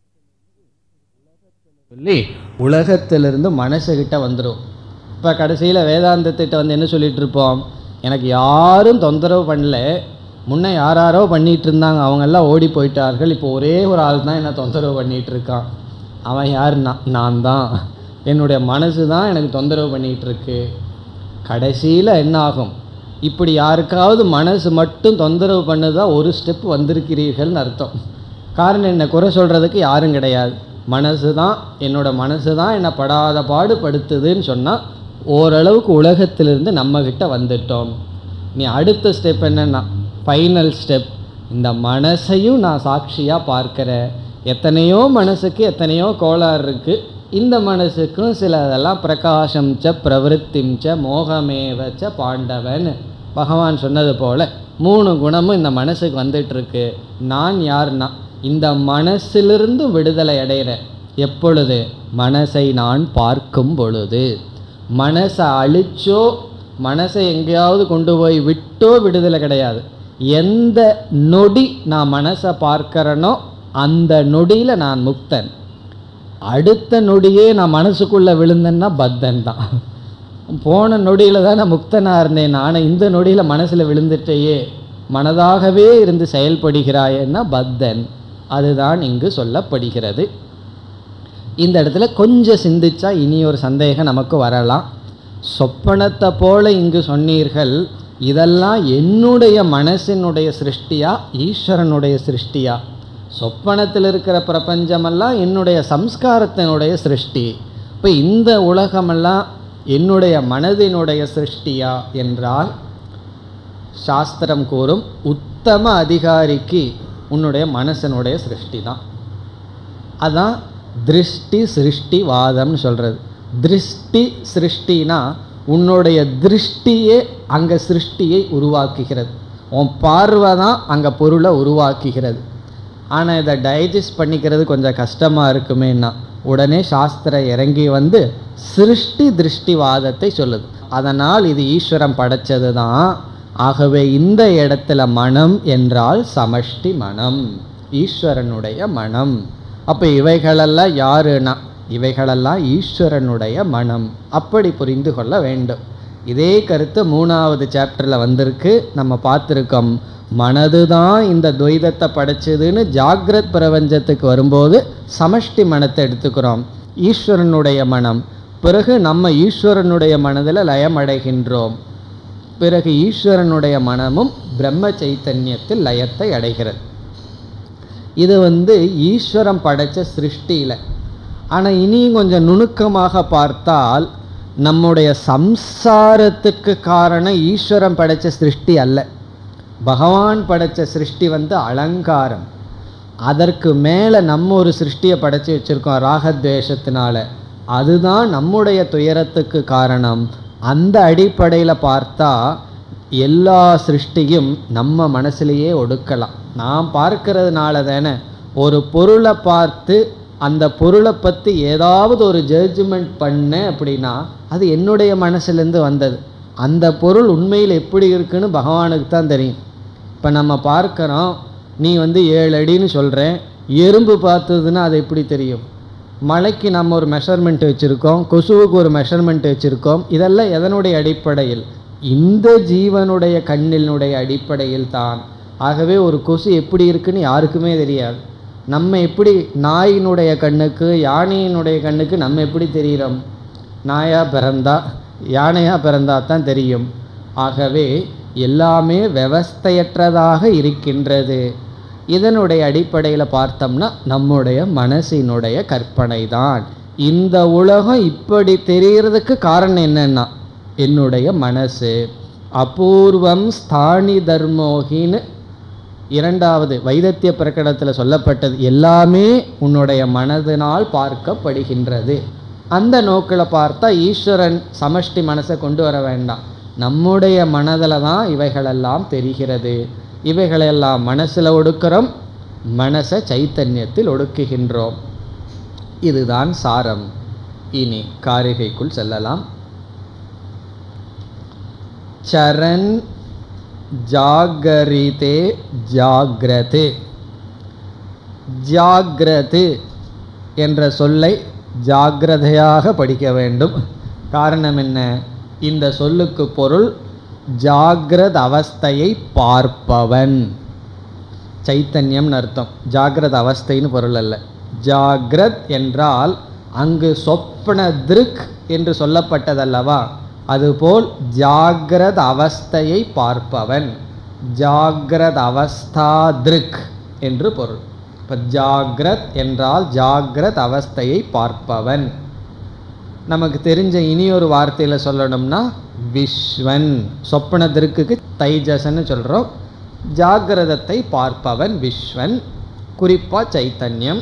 சொல்லி உலகத்திலிருந்து மனசுக்கிட்ட வந்துடும். இப்போ கடைசியில் வேதாந்தத்திட்ட வந்து என்ன சொல்லிகிட்டு இருப்போம், எனக்கு யாரும் தொந்தரவு பண்ணல, முன்னே யாராரோ பண்ணிகிட்டு இருந்தாங்க, அவங்கெல்லாம் ஓடி போயிட்டார்கள், இப்போ ஒரே ஒரு ஆள் தான் என்னை தொந்தரவு பண்ணிகிட்டு இருக்கான். அவன் யாருன்னா நான் தான், என்னுடைய மனசு தான் எனக்கு தொந்தரவு பண்ணிகிட்டு இருக்கு. கடைசியில் என்ன ஆகும், இப்படி யாருக்காவது மனசு மட்டும் தொந்தரவு பண்ணுதா ஒரு ஸ்டெப் வந்திருக்கிறீர்கள்னு அர்த்தம். காரணம் என்ன, குறை சொல்கிறதுக்கு யாரும் கிடையாது. மனசு தான், என்னோடய மனசு தான் என்னை படாத பாடுபடுத்துதுன்னு சொன்னால் ஓரளவுக்கு உலகத்திலிருந்து நம்மக்கிட்ட வந்துட்டோம். நீ அடுத்த ஸ்டெப் என்னென்னா, ஃபைனல் ஸ்டெப், இந்த மனசையும் நான் சாட்சியாக பார்க்குறேன். எத்தனையோ மனசுக்கு எத்தனையோ கோளாறு இருக்குது, இந்த மனசுக்கும் சில இதெல்லாம் பிரகாசம் ச பிரவருத்திம் ச மோகமேவச்ச பாண்டவன் பகவான் சொன்னது போல் மூணு குணமும் இந்த மனசுக்கு வந்துட்டுருக்கு. நான் யார்னா இந்த மனசிலிருந்து விடுதலை அடைகிறேன். எப்பொழுது, மனசை நான் பார்க்கும் பொழுது. மனசை அழிச்சோ மனசை எங்கேயாவது கொண்டு போய் விட்டோ விடுதலை கிடையாது. எந்த நொடி நான் மனசை பார்க்கிறேனோ அந்த நொடியில் நான் முக்தன். அடுத்த நொடியே நான் மனசுக்குள்ளே விழுந்தேன்னா பத்தன் தான். போன நொடியில் தான் நான் முக்தனாக இருந்தேன், ஆனால் இந்த நொடியில் மனசில் விழுந்துட்டேயே, மனதாகவே இருந்து செயல்படுகிறாயன்னா பத்தன். அதுதான் இங்கு சொல்லப்படுகிறது. இந்த இடத்துல கொஞ்சம் சிந்திச்சா இனி ஒரு சந்தேகம் நமக்கு வரலாம். சொப்பனத்தை போல இங்கு சொன்னீர்கள், இதெல்லாம் என்னுடைய மனசினுடைய சிருஷ்டியா ஈஸ்வரனுடைய சிருஷ்டியா? சொப்பனத்தில் இருக்கிற பிரபஞ்சமெல்லாம் என்னுடைய சம்ஸ்காரத்தினுடைய சிருஷ்டி. இப்போ இந்த உலகமெல்லாம் என்னுடைய மனதினுடைய சிருஷ்டியா என்றால், சாஸ்திரம் கூறும் உத்தம அதிகாரிக்கு உன்னுடைய மனசனுடைய சிருஷ்டி தான். அதான் திருஷ்டி சிருஷ்டி வாதம்னு சொல்கிறது. திருஷ்டி சிருஷ்டினா உன்னுடைய திருஷ்டியே அங்கே சிருஷ்டியை உருவாக்குகிறது. உன் பார்வை தான் அங்கே பொருளை உருவாக்குகிறது. ஆனால் இதை டைஜஸ்ட் பண்ணிக்கிறது கொஞ்சம் கஷ்டமாக இருக்குமேன்னா உடனே சாஸ்திரம் இறங்கி வந்து சிருஷ்டி திருஷ்டிவாதத்தை சொல்லுது. அதனால் இது ஈஸ்வரன் படைச்சது தான். ஆகவே இந்த இடத்துல மனம் என்றால் சமஷ்டி மனம், ஈஸ்வரனுடைய மனம். அப்போ இவைகளெல்லாம் யாருன்னா இவைகளெல்லாம் ஈஸ்வரனுடைய மனம். அப்படி புரிந்து கொள்ள வேண்டும். இதே கருத்து மூணாவது சாப்டரில் வந்திருக்கு, நம்ம பார்த்துருக்கோம். மனது தான் இந்த துவைதத்தை படைச்சதுன்னு ஜாகிரத் பிரபஞ்சத்துக்கு வரும்போது சமஷ்டி மனத்தை எடுத்துக்கிறோம், ஈஸ்வரனுடைய மனம். பிறகு நம்ம ஈஸ்வரனுடைய மனதில் லயமடைகின்றோம். பிறகு ஈஸ்வரனுடைய மனமும் பிரம்ம சைத்தன்யத்தில் லயத்தை அடைகிறது. இது வந்து ஈஸ்வரன் படைத்த சிருஷ்டியில். ஆனால் இனியும் கொஞ்சம் நுணுக்கமாக பார்த்தால் நம்முடைய சம்சாரத்துக்கு காரணம் ஈஸ்வரன் படைத்த சிருஷ்டி அல்ல. பகவான் படைத்த சிருஷ்டி வந்து அலங்காரம். அதற்கு மேலே நம்ம ஒரு சிருஷ்டியை படைச்சி வச்சுருக்கோம் ராகத்வேஷத்தினால. அதுதான் நம்முடைய துயரத்துக்கு காரணம். அந்த அடிப்படையில் பார்த்தா எல்லா சிருஷ்டியும் நம்ம மனசுலேயே ஒடுக்கலாம். நான் பார்க்கறதுனால தானே ஒரு பொருளை பார்த்து அந்த பொருளை பற்றி ஏதாவது ஒரு ஜட்ஜ்மெண்ட் பண்ணேன் அப்படின்னா அது என்னுடைய மனசுலேருந்து வந்தது. அந்த பொருள் உண்மையில் எப்படி இருக்குன்னு பகவானுக்கு தான் தெரியும். இப்போ நம்ம பார்க்குறோம், நீ வந்து ஏழு அடின்னு சொல்கிறேன், எறும்பு பார்த்ததுன்னா அது எப்படி தெரியும்? மலைக்கு நம்ம ஒரு மெஷர்மெண்ட் வச்சுருக்கோம், கொசுவுக்கு ஒரு மெஷர்மெண்ட் வச்சுருக்கோம். இதெல்லாம் எதனுடைய அடிப்படையில்? இந்த ஜீவனுடைய கண்ணினுடைய அடிப்படையில் தான். ஆகவே ஒரு கொசு எப்படி இருக்குன்னு யாருக்குமே தெரியாது. நம்ம எப்படி நாயினுடைய கண்ணுக்கு யானையினுடைய கண்ணுக்கு நம்ம எப்படி தெரிகிறோம்? நாயாக பிறந்தா யானையாக பிறந்தா தான் தெரியும். ஆகவே எல்லாமே விவஸ்தையற்றதாக இருக்கின்றது. இதனுடைய அடிப்படையில் பார்த்தோம்னா நம்முடைய மனசினுடைய கற்பனை தான். இந்த உலகம் இப்படி தெரிகிறதுக்கு காரணம் என்னன்னா என்னுடைய மனசு. அபூர்வம் ஸ்தானி தர்மோகின்னு இரண்டாவது வைதத்திய பிரகடனத்தில் சொல்லப்பட்டது. எல்லாமே உன்னுடைய மனதினால் பார்க்கப்படுகின்றது. அந்த நோக்கில் பார்த்தா ஈஸ்வரன் சமஷ்டி மனசை கொண்டு வர வேண்டாம், நம்முடைய மனதில் தான் இவைகளெல்லாம் தெரிகிறது. இவைகளெல்லாம் மனசில் ஒடுக்கிறோம், மனசை சைத்தன்யத்தில் ஒடுக்குகின்றோம். இதுதான் சாரம். இனி காரிகைக்குள் செல்லலாம். சரண் ஜாகரிதே ஜாக்ரது. ஜாக்ரது என்ற சொல்லை ஜாக்கிரதையாக படிக்க வேண்டும். காரணம் என்ன? இந்த சொல்லுக்கு பொருள் ஜாகிரத அவஸ்தையை பார்ப்பவன், சைத்தன்யம்னு அர்த்தம். ஜாகிரத அவஸ்தைன்னு பொருள் அல்ல. ஜாகிரத் என்றால் அங்கு சொப்பன திருக் என்று சொல்லப்பட்டதல்லவா, அதுபோல் ஜாகிரத அவஸ்தையை பார்ப்பவன், ஜாகிரத அவஸ்தா திருக் என்று பொருள். இப்போ ஜாகிரத் என்றால் ஜாகிரத அவஸ்தையை பார்ப்பவன். நமக்கு தெரிஞ்ச இனியொரு வார்த்தையில் சொல்லணும்னா விஸ்வன். சொப்பனத்திற்கு தைஜசன்னு சொல்கிறோம், ஜாகிரதத்தை பார்ப்பவன் விஸ்வன், குறிப்பாக சைத்தன்யம்.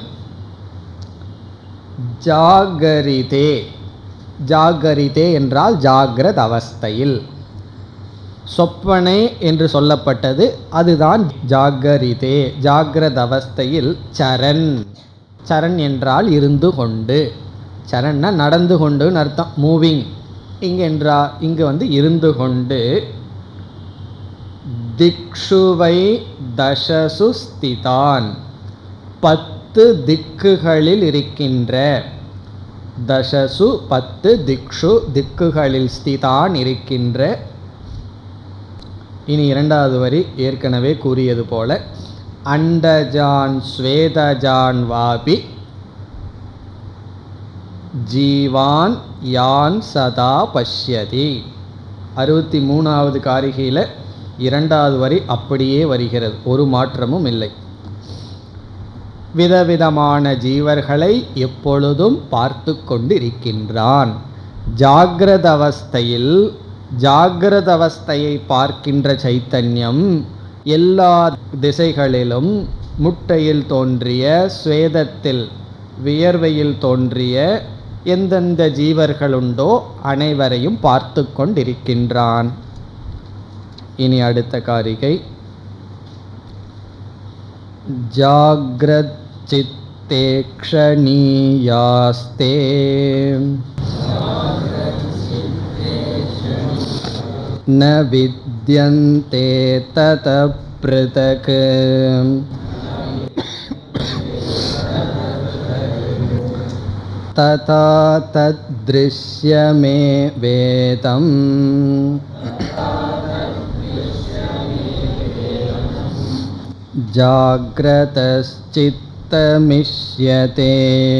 ஜாகரிதே, ஜாகரிதே என்றால் ஜாகிரத அவஸ்தையில். சொப்பனை என்று சொல்லப்பட்டது அதுதான் ஜாகரிதே, ஜாகிரத அவஸ்தையில். சரண், சரண் என்றால் இருந்து கொண்டு, சரண்னா நடந்து கொண்டுன்னு அர்த்தம், மூவிங். இங்கே என்றா இங்கு வந்து இருந்து கொண்டு. திக்ஷுவை தசசு ஸ்திதான், பத்து திக்குகளில் இருக்கின்ற. தசசு பத்து, திக்ஷு திக்குகளில் ஸ்திதான் இருக்கின்ற. இனி இரண்டாவது வரி ஏற்கனவே கூறியது போல அண்டஜான் ஸ்வேதஜான் வாபி ஜீவான் யான் சதா பஷ்யதி. அறுபத்தி மூணாவது காரிகையில் இரண்டாவது வரி அப்படியே வருகிறது, ஒரு மாற்றமும் இல்லை. விதவிதமான ஜீவர்களை எப்பொழுதும் பார்த்து கொண்டிருக்கின்றான். ஜாகிரத அவஸ்தையில், ஜாகிரத அவஸ்தையை பார்க்கின்ற சைத்தன்யம் எல்லா திசைகளிலும், முட்டையில் தோன்றிய, ஸ்வேதத்தில் வியர்வையில் தோன்றிய எந்தெந்த ஜீவர்களுண்டோ அனைவரையும் பார்த்து கொண்டிருக்கின்றான். இனி அடுத்த காரிகை. ஜாக்ரத் சித்தே க்ஷணீயாஸ்தே ந வித்யந்தே தத ப்ருதக் ததா தத்ருஷ்யமே வேதம் ஜாக்ரதஸ்சித்தமிஷ்யதே.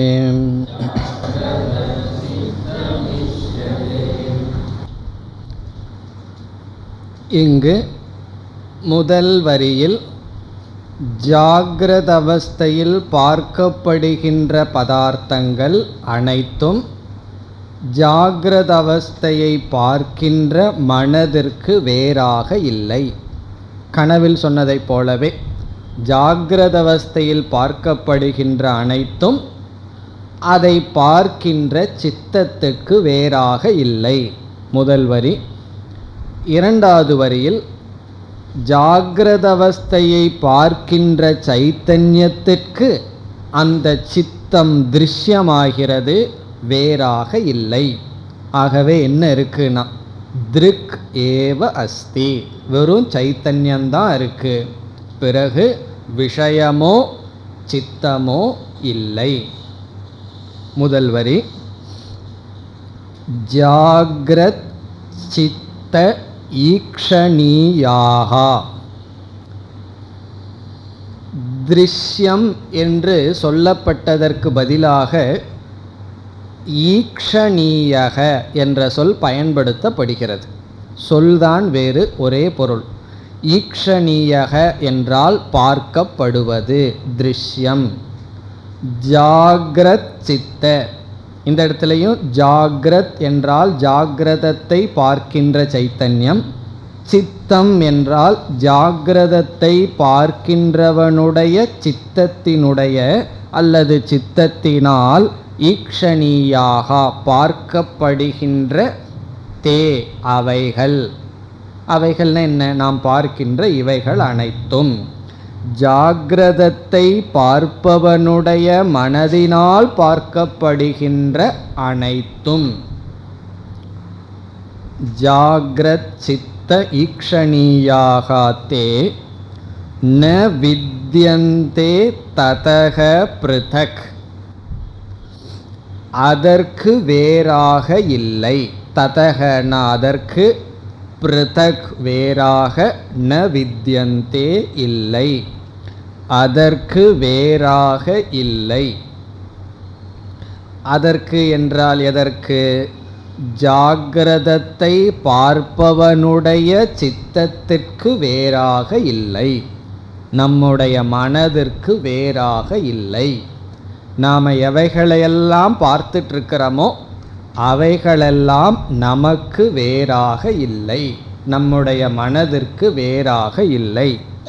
இங்கு முதல் வரியில் ஜாகிரத அவஸ்தையில் பார்க்கப்படுகின்ற பதார்த்தங்கள் அனைத்தும் ஜாகிரத அவஸ்தையை பார்க்கின்ற மனதிற்கு வேறாக இல்லை. கனவில் சொன்னதைப் போலவே ஜாகிரத அவஸ்தையில் பார்க்கப்படுகின்ற அனைத்தும் அதை பார்க்கின்ற சித்தத்துக்கு வேறாக இல்லை. முதல் வரி. இரண்டாவது வரியில் ஜாகிரத அவஸ்தையை பார்க்கின்ற சைத்தன்யத்திற்கு அந்த சித்தம் திருஷ்யமாகிறது, வேறாக இல்லை. ஆகவே என்ன இருக்குன்னா திருக் ஏவ அஸ்தி, வெறும் சைத்தன்யந்தான் இருக்கு, பிறகு விஷயமோ சித்தமோ இல்லை. முதல் வரி. ஜாக்ரத் சித்த ஈக்ஷணீயாக. திருஷ்யம் என்று சொல்லப்பட்டதற்கு பதிலாக ஈக்ஷணீயக என்ற சொல் பயன்படுத்தப்படுகிறது. சொல்தான் வேறு, ஒரே பொருள். ஈக்ஷணீயக என்றால் பார்க்கப்படுவது, திருஷ்யம். ஜாக்ரத் சித்த, இந்த இடத்துலையும் ஜாக்ரத் என்றால் ஜாகிரதத்தை பார்க்கின்ற சைத்தன்யம், சித்தம் என்றால் ஜாகிரதத்தை பார்க்கின்றவனுடைய சித்தத்தினுடைய அல்லது சித்தத்தினால் ஈக்ஷணீயாக பார்க்கப்படுகின்ற தே அவைகள். அவைகள்னா என்ன? நாம் பார்க்கின்ற இவைகள் அனைத்தும். ஜாகிரதத்தை பார்ப்பவனுடைய மனதினால் பார்க்கப்படுகின்ற அனைத்தும். ஜாக்ரத் சித்த ஈக்ஷணீயாக தே ந வித்யந்தே ததக ப்ருதக். அதற்கு வேறாக இல்லை. ததகன அதற்கு, ப்ருதக் வேறாக, ந வித்யந்தே இல்லை, அதற்கு வேறாக இல்லை. அதற்கு என்றால் எதற்கு? ஜாகிரதத்தை பார்ப்பவனுடைய சித்தத்திற்கு வேறாக இல்லை, நம்முடைய மனதிற்கு வேறாக இல்லை. நாம் எவைகளையெல்லாம் பார்த்துட்ருக்கிறோமோ அவைகளெல்லாம் நமக்கு வேறாக இல்லை, நம்முடைய மனதிற்கு வேறாக இல்லை.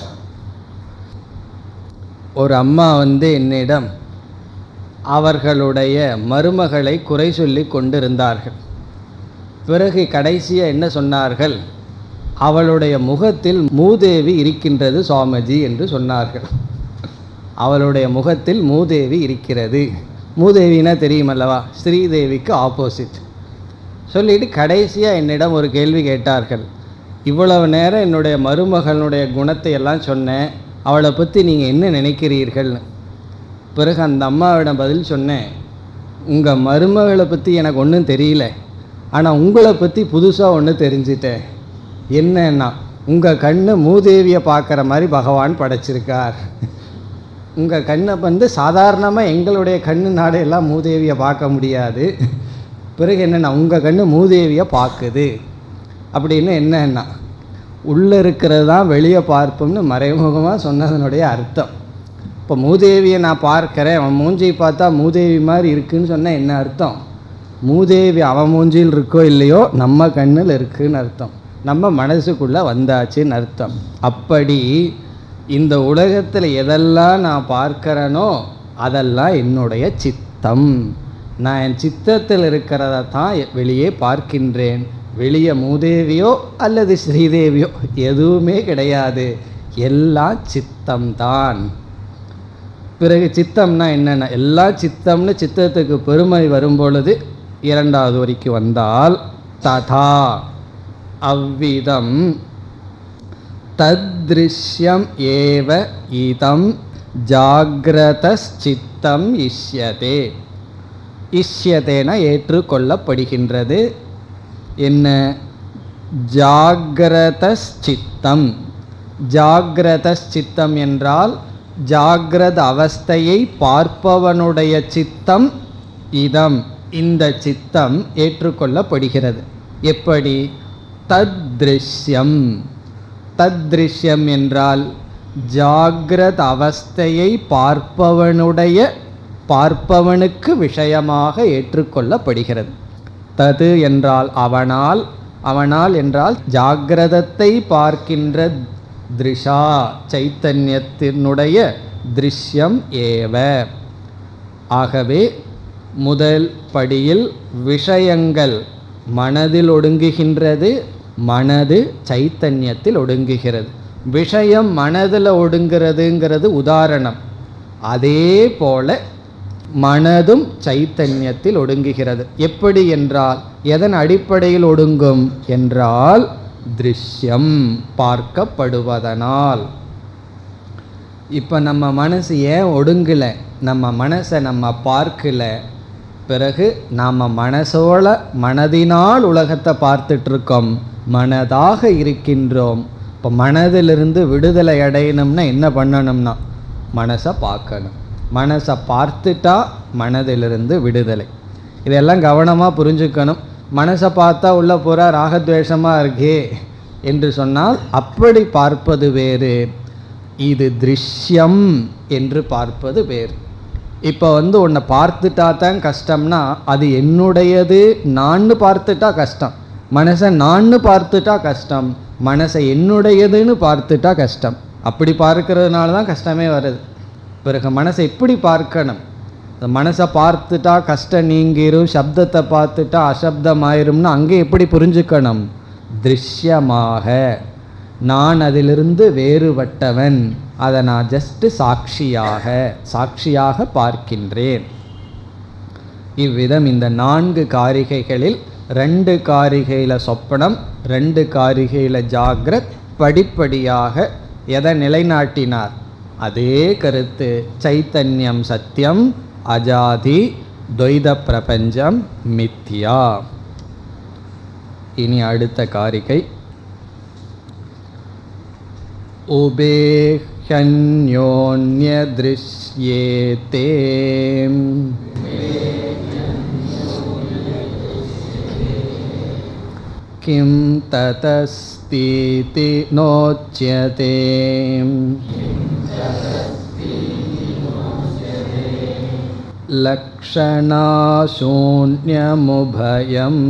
ஒரு அம்மா வந்து என்னிடம் அவர்களுடைய மருமகளை குறை சொல்லி கொண்டிருந்தார்கள். பிறகு கடைசியாக என்ன சொன்னார்கள்? அவளுடைய முகத்தில் மூதேவி இருக்கின்றது சுவாமிஜி என்று சொன்னார்கள். அவளுடைய முகத்தில் மூதேவி இருக்கிறது. மூதேவினா தெரியுமல்லவா? ஸ்ரீதேவிக்கு ஆப்போசிட். சொல்லிட்டு கடைசியாக என்னிடம் ஒரு கேள்வி கேட்டார்கள். இவ்வளவு நேரம் என்னுடைய மருமகளுடைய குணத்தை எல்லாம் சொன்னேன், அவளை பற்றி நீங்கள் என்ன நினைக்கிறீர்கள்னு. பிறகு அந்த அம்மாவிடம் பதில் சொன்னேன், உங்கள் மருமகளை பற்றி எனக்கு ஒன்றும் தெரியல, ஆனால் உங்களை பற்றி புதுசாக ஒன்று தெரிஞ்சிட்டேன். என்னன்னா, உங்கள் கண்ணை மூதேவியை பார்க்குற மாதிரி பகவான் படைச்சிருக்கார். உங்கள் கண்ணை வந்து சாதாரணமாக எங்களுடைய கண்ணு நாடையெல்லாம் மூதேவியை பார்க்க முடியாது. பிறகு என்னென்னா, உங்கள் கண்ணு மூதேவியை பார்க்குது அப்படின்னு என்னன்னா, உள்ளே இருக்கிறது தான் வெளியே பார்ப்போம்னு மறைமுகமாக சொன்னதனுடைய அர்த்தம். இப்போ மூதேவியை நான் பார்க்குறேன், அவன் மூஞ்சியை பார்த்தா மூதேவி மாதிரி இருக்குதுன்னு சொன்னால் என்ன அர்த்தம்? மூதேவி அவன் மூஞ்சியில் இருக்கோ இல்லையோ நம்ம கண்ணில் இருக்குதுன்னு அர்த்தம், நம்ம மனசுக்குள்ளே வந்தாச்சுன்னு அர்த்தம். அப்படி இந்த உலகத்தில் எதெல்லாம் நான் பார்க்கிறேனோ அதெல்லாம் என்னுடைய சித்தம். நான் என் சித்தத்தில் இருக்கிறத தான் வெளியே பார்க்கின்றேன். வெளியே மூதேவியோ அல்லது ஸ்ரீதேவியோ எதுவுமே கிடையாது, எல்லாம் சித்தம்தான். பிறகு சித்தம்னா என்னென்ன? எல்லா சித்தம்னு சித்தத்துக்கு பெருமை வரும்பொழுது இரண்டாவது வரைக்கும் வந்தால், ததா அவ்விதம் தத்ருஷ்யம் ஏவ இதம் ஜாக்ரதச்சித்தம் இஷ்யதே. இஷ்யதேன ஏற்றுக்கொள்ளப்படுகின்றது. என்ன? ஜாக்ரதச்சித்தம். ஜாக்ரதச்சித்தம் என்றால் ஜாக்ரத அவஸ்தையை பார்ப்பவனுடைய சித்தம். இதம் இந்த சித்தம் ஏற்றுக்கொள்ளப்படுகிறது. எப்படி? தத்ருஷ்யம். தத்ருஷ்யம் என்றால் ஜாக்ரத அவஸ்தையை பார்ப்பவனுடைய பார்ப்பவனுக்கு விஷயமாக ஏற்றுக்கொள்ளப்படுகிறது. தது என்றால் அவனால், அவனால் என்றால் ஜாக்ரதத்தை பார்க்கின்ற திருஷா சைத்தன்யத்தினுடைய திருஷ்யம் ஏவ. ஆகவே முதல் படியில் விஷயங்கள் மனதில் ஒடுங்குகின்றது, மனது சைத்தன்யத்தில் ஒடுங்குகிறது. விஷயம் மனதில் ஒடுங்கிறதுங்கிறது உதாரணம். அதே போல மனதும் சைத்தன்யத்தில் ஒடுங்குகிறது. எப்படி என்றால் எதன் அடிப்படையில் ஒடுங்கும் என்றால் திருஷ்யம் பார்க்கப்படுவதனால். இப்போ நம்ம மனசு ஏன் ஒடுங்கலை? நம்ம மனசை நம்ம பார்க்கல. பிறகு நாம் மனசோட மனதினால் உலகத்தை பார்த்துட்ருக்கோம், மனதாக இருக்கின்றோம். இப்போ மனதிலிருந்து விடுதலை அடையணும்னா என்ன பண்ணணும்னா மனசை பார்க்கணும். மனசை பார்த்துட்டா மனதிலிருந்து விடுதலை. இதெல்லாம் கவனமாக புரிஞ்சுக்கணும். மனசை பார்த்தா உள்ள பூரா ராகத்வேஷமாக இருக்கே என்று சொன்னால் அப்படி பார்ப்பது வேறு, இது திருஷ்யம் என்று பார்ப்பது வேறு. இப்போ வந்து உன்னை பார்த்துட்டா தான் கஷ்டம்னா அது என்னுடையது நான்னு பார்த்துட்டா கஷ்டம். மனசை நான்னு பார்த்துட்டா கஷ்டம், மனசை என்னுடையதுன்னு பார்த்துட்டா கஷ்டம். அப்படி பார்க்கறதுனால தான் கஷ்டமே வருது. பிறகு மனசை எப்படி பார்க்கணும்? மனசை பார்த்துட்டா கஷ்டம் நீங்கிரும், சப்தத்தை பார்த்துட்டா அசப்தம் ஆயிரும்னு அங்கே எப்படி புரிஞ்சுக்கணும்? திருஷ்யமாக, நான் அதிலிருந்து வேறுபட்டவன், அதை நான் ஜஸ்ட் சாட்சியாக சாட்சியாக பார்க்கின்றேன். இவ்விதம் இந்த நான்கு காரிகைகளில் ரெண்டு காரிகையில் சொப்பனம், ரெண்டு காரிகையில் ஜாகிரத், படிப்படியாக எதை நிலைநாட்டினார்? அதே கருத்து, சைத்தன்யம் சத்தியம், அஜாதி, துவைத பிரபஞ்சம் மித்யா. இனி அடுத்த காரிகை. உபேஹ்யன்யோன்ய திருஷ்யேதே கிம் ததஸ்தீதி நோச்யதே லக்ஷணாசூன்யமுபயம்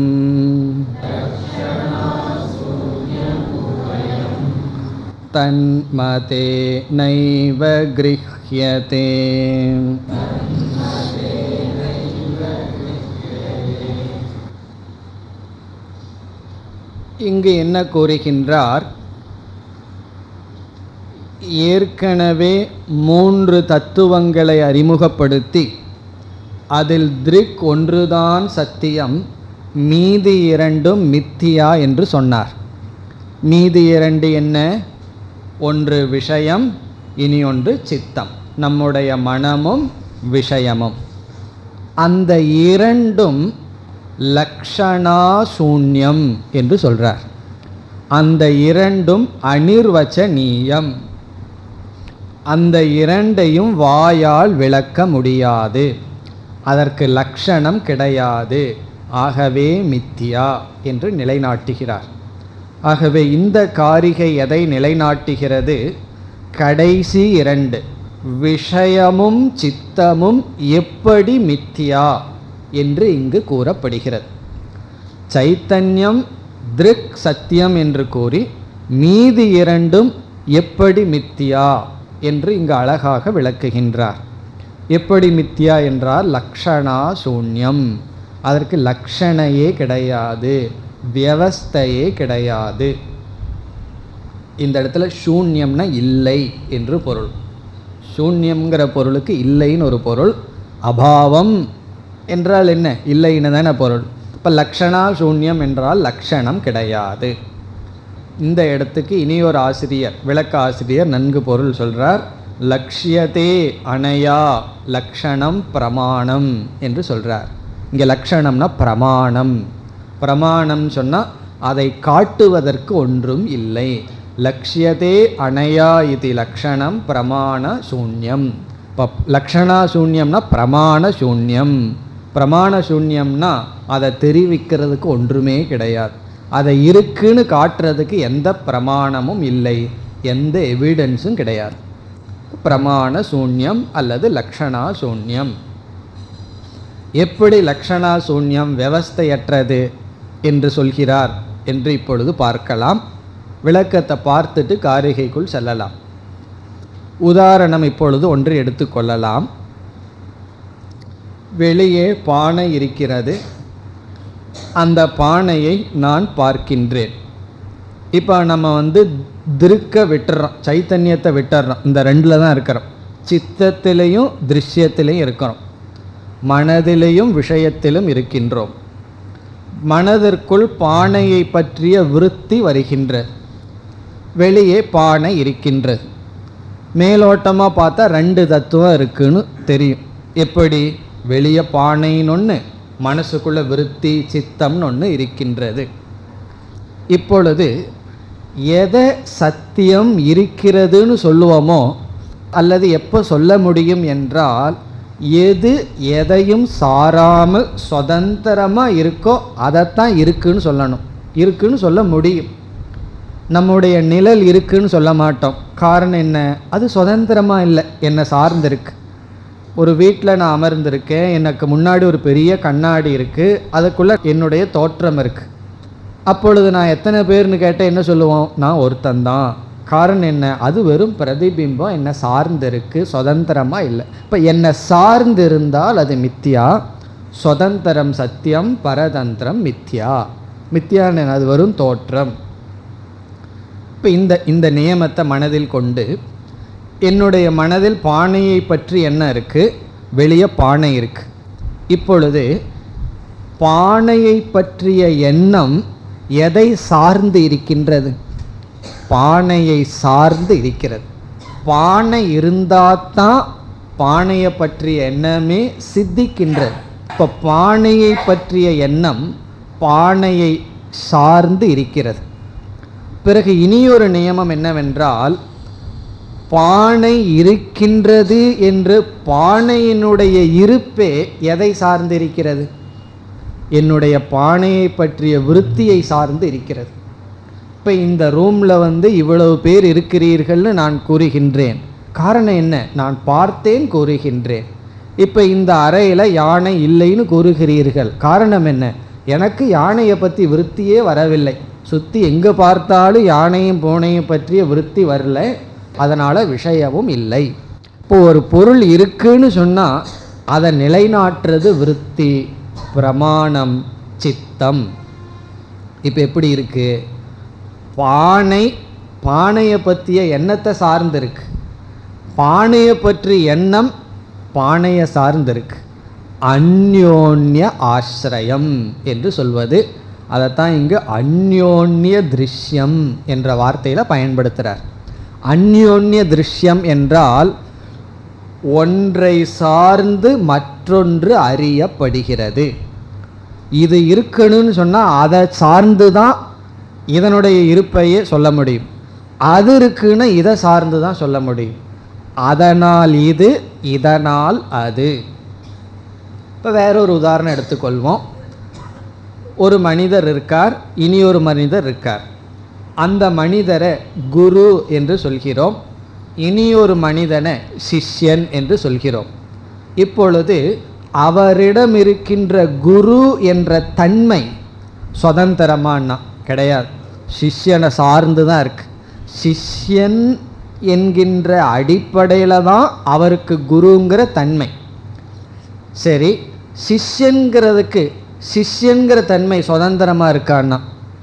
தன்மதே நைவ கிருஹ்யதே. இங்கு என்ன கூறுகின்றார்? ஏற்கனவே மூன்று தத்துவங்களை அறிமுகப்படுத்தி அதில் திருக் ஒன்றுதான் சத்தியம், மீதி இரண்டும் மித்தியா என்று சொன்னார். மீதி இரண்டு என்ன? ஒன்று விஷயம், இனி ஒன்று சித்தம், நம்முடைய மனமும் விஷயமும். அந்த இரண்டும் லக்ஷணாசூன்யம் என்று சொல்றார். அந்த இரண்டும் அனிர்வச்சனீயம், அந்த இரண்டையும் வாயால் விளக்க முடியாது, அதற்கு லக்ஷணம் கிடையாது, ஆகவே மித்தியா என்று நிலைநாட்டுகிறார். ஆகவே இந்த காரிகை எதை நிலைநாட்டுகிறது? கடைசி இரண்டு, விஷயமும் சித்தமும் எப்படி மித்தியா என்று இங்கு கூறப்படுகிறது. சைத்தன்யம் திருக் சத்தியம் என்று கூறி மீதி இரண்டும் எப்படி மித்தியா என்று இங்கு அழகாக விளக்குகின்றார். எப்படி மித்தியா என்றால் லக்ஷணா சூன்யம், அதற்கு லக்ஷணையே கிடையாது, வியவஸ்தையே கிடையாது. இந்த இடத்துல சூன்யம்னா இல்லை என்று பொருள். சூன்யம்ங்கிற பொருளுக்கு இல்லைன்னு ஒரு பொருள், அபாவம் என்றால் என்ன? இல்லைன்னு தானே பொருள். இப்போ லக்ஷணா சூன்யம் என்றால் லக்ஷணம் கிடையாது. இந்த இடத்துக்கு இனி ஒரு ஆசிரியர், விளக்க ஆசிரியர் நன்கு பொருள் சொல்கிறார். லக்ஷ்யதே அனையா லக்ஷணம் பிரமாணம் என்று சொல்கிறார். இங்கே லக்ஷணம்னா பிரமாணம். பிரமாணம் சொன்னால் அதை காட்டுவதற்கு ஒன்றும் இல்லை. லக்ஷ்யதே அனையா இது லக்ஷணம் பிரமாண சூன்யம். இப்போ லக்ஷணா சூன்யம்னா பிரமாண சூன்யம். பிரமாண சூன்யம்னா அதை தெரிவிக்கிறதுக்கு ஒன்றுமே கிடையாது, அதை இருக்குன்னு காட்டுறதுக்கு எந்த பிரமாணமும் இல்லை, எந்த எவிடன்ஸும் கிடையாது. பிரமாண சூன்யம் அல்லது லக்ஷணா சூன்யம். எப்படி லக்ஷணா சூன்யம் வியவஸ்தையற்றது என்று சொல்கிறார் என்று இப்பொழுது பார்க்கலாம். விளக்கத்தை பார்த்துட்டு காரிகைக்குள் செல்லலாம். உதாரணம் இப்பொழுது ஒன்று எடுத்துக்கொள்ளலாம். வெளியே பானை இருக்கிறது, அந்த பானையை நான் பார்க்கின்றேன். இப்போ நம்ம வந்து திருக்க விட்டுறோம், சைத்தன்யத்தை விட்டுறோம். இந்த ரெண்டில் தான் இருக்கிறோம். சித்தத்திலையும் திருஷ்யத்திலையும் இருக்கிறோம், மனதிலையும் விஷயத்திலும் இருக்கின்றோம். மனதிற்குள் பானையை பற்றிய விருத்தி வருகின்றது, வெளியே பானை இருக்கின்றது. மேலோட்டமாக பார்த்தா ரெண்டு தத்துவம் இருக்குன்னு தெரியும். எப்படி? வெளியே பானைன்னு ஒன்று, மனசுக்குள்ள விருத்தி சித்தம்னு ஒன்று இருக்கின்றது. இப்பொழுது எதை சத்தியம் இருக்கிறதுன்னு சொல்லுவோமோ அல்லது எப்போ சொல்ல முடியும் என்றால், எது எதையும் சாராமல் சுதந்திரமாக இருக்கோ அதைத்தான் இருக்குன்னு சொல்லணும், இருக்குன்னு சொல்ல முடியும். நம்முடைய நிழல் இருக்குன்னு சொல்ல மாட்டோம். காரணம் என்ன? அது சுதந்திரமாக இல்லை, என்னை சார்ந்திருக்கு. ஒரு வீட்டில் நான் அமர்ந்திருக்கேன், எனக்கு முன்னாடி ஒரு பெரிய கண்ணாடி இருக்குது, அதுக்குள்ளே என்னுடைய தோற்றம் இருக்குது. அப்பொழுது நான் எத்தனை பேர்னு கேட்டால் என்ன சொல்லுவோம்? நான் ஒருத்தந்தான். காரணம் என்ன? அது வெறும் பிரதிபிம்பம், என்ன சார்ந்து இருக்கு, சுதந்திரமாக இல்லை. இப்போ என்னை சார்ந்து இருந்தால் அது மித்யா, சுதந்திரம் சத்தியம், பரதந்திரம் மித்யா. மித்யான்னு அது வெறும் தோற்றம். இப்போ இந்த இந்த நியமத்தை மனதில் கொண்டு என்னுடைய மனதில் பானையை பற்றி என்ன இருக்குது, வெளியே பானை இருக்குது. இப்பொழுது பானையை பற்றிய எண்ணம் எதை சார்ந்து இருக்கின்றது? பானையை சார்ந்து இருக்கிறது. பானை இருந்தால் தான் பானையை பற்றிய எண்ணமே சித்திக்கின்றது. இப்போ பானையை பற்றிய எண்ணம் பானையை சார்ந்து இருக்கிறது. பிறகு இனியொரு நியமம் என்னவென்றால், பானை இருக்கின்றது என்று பானையினுடைய இருப்பே எதை சார்ந்து இருக்கிறது? என்னுடைய பானையை பற்றிய விருத்தியை சார்ந்து இருக்கிறது. இப்போ இந்த ரூமில் வந்து இவ்வளவு பேர் இருக்கிறீர்கள்னு நான் கூறுகின்றேன். காரணம் என்ன? நான் பார்த்தேன் கூறுகின்றேன். இப்போ இந்த அறையில் யானை இல்லைன்னு கூறுகிறீர்கள். காரணம் என்ன? எனக்கு யானையை பற்றி விருத்தியே வரவில்லை. சுற்றி எங்கே பார்த்தாலும் யானையும் பூனையும் பற்றிய விருத்தி வரல, அதனால் விஷயமும் இல்லை. இப்போ ஒரு பொருள் இருக்குன்னு சொன்னால் அதை நிலைநாட்டுறது விருத்தி, பிரமாணம், சித்தம். இப்போ எப்படி இருக்குது? பானை பானையை பற்றிய எண்ணத்தை சார்ந்திருக்கு. பானையை பற்றி எண்ணம் பானையை சார்ந்திருக்கு. அந்யோன்ய ஆசிரியம் என்று சொல்வது, அதைத்தான் இங்கு அந்யோன்ய திருஷ்யம் என்ற வார்த்தையில் பயன்படுத்துகிறார். அந்யோன்ய திருஷ்யம் என்றால் ஒன்றை சார்ந்து மற்றொன்று அறியப்படுகிறது. இது இருக்கணும்னு சொன்னால் அதை சார்ந்து தான் இதனுடைய இருப்பையே சொல்ல முடியும். அது இருக்குன்னு இதை சார்ந்து தான் சொல்ல முடியும். அதனால் இது, இதனால் அது. இப்போ வேறொரு உதாரணம் எடுத்துக்கொள்வோம். ஒரு மனிதர் இருக்கார், இனி ஒரு மனிதர் இருக்கார். அந்த மனிதரை குரு என்று சொல்கிறோம், இனி ஒரு மனிதனை சிஷ்யன் என்று சொல்கிறோம். இப்பொழுது அவரிடம் இருக்கின்ற குரு என்ற தன்மை சுதந்திரமானா கிடையாது, சிஷ்யனை சார்ந்து தான் இருக்கு. சிஷ்யன் என்கின்ற அடிப்படையில் தான் அவருக்கு குருங்கிற தன்மை. சரி, சிஷ்யன்கிறதுக்கு சிஷ்யன்கிற தன்மை சுதந்திரமாக இருக்கான்னா,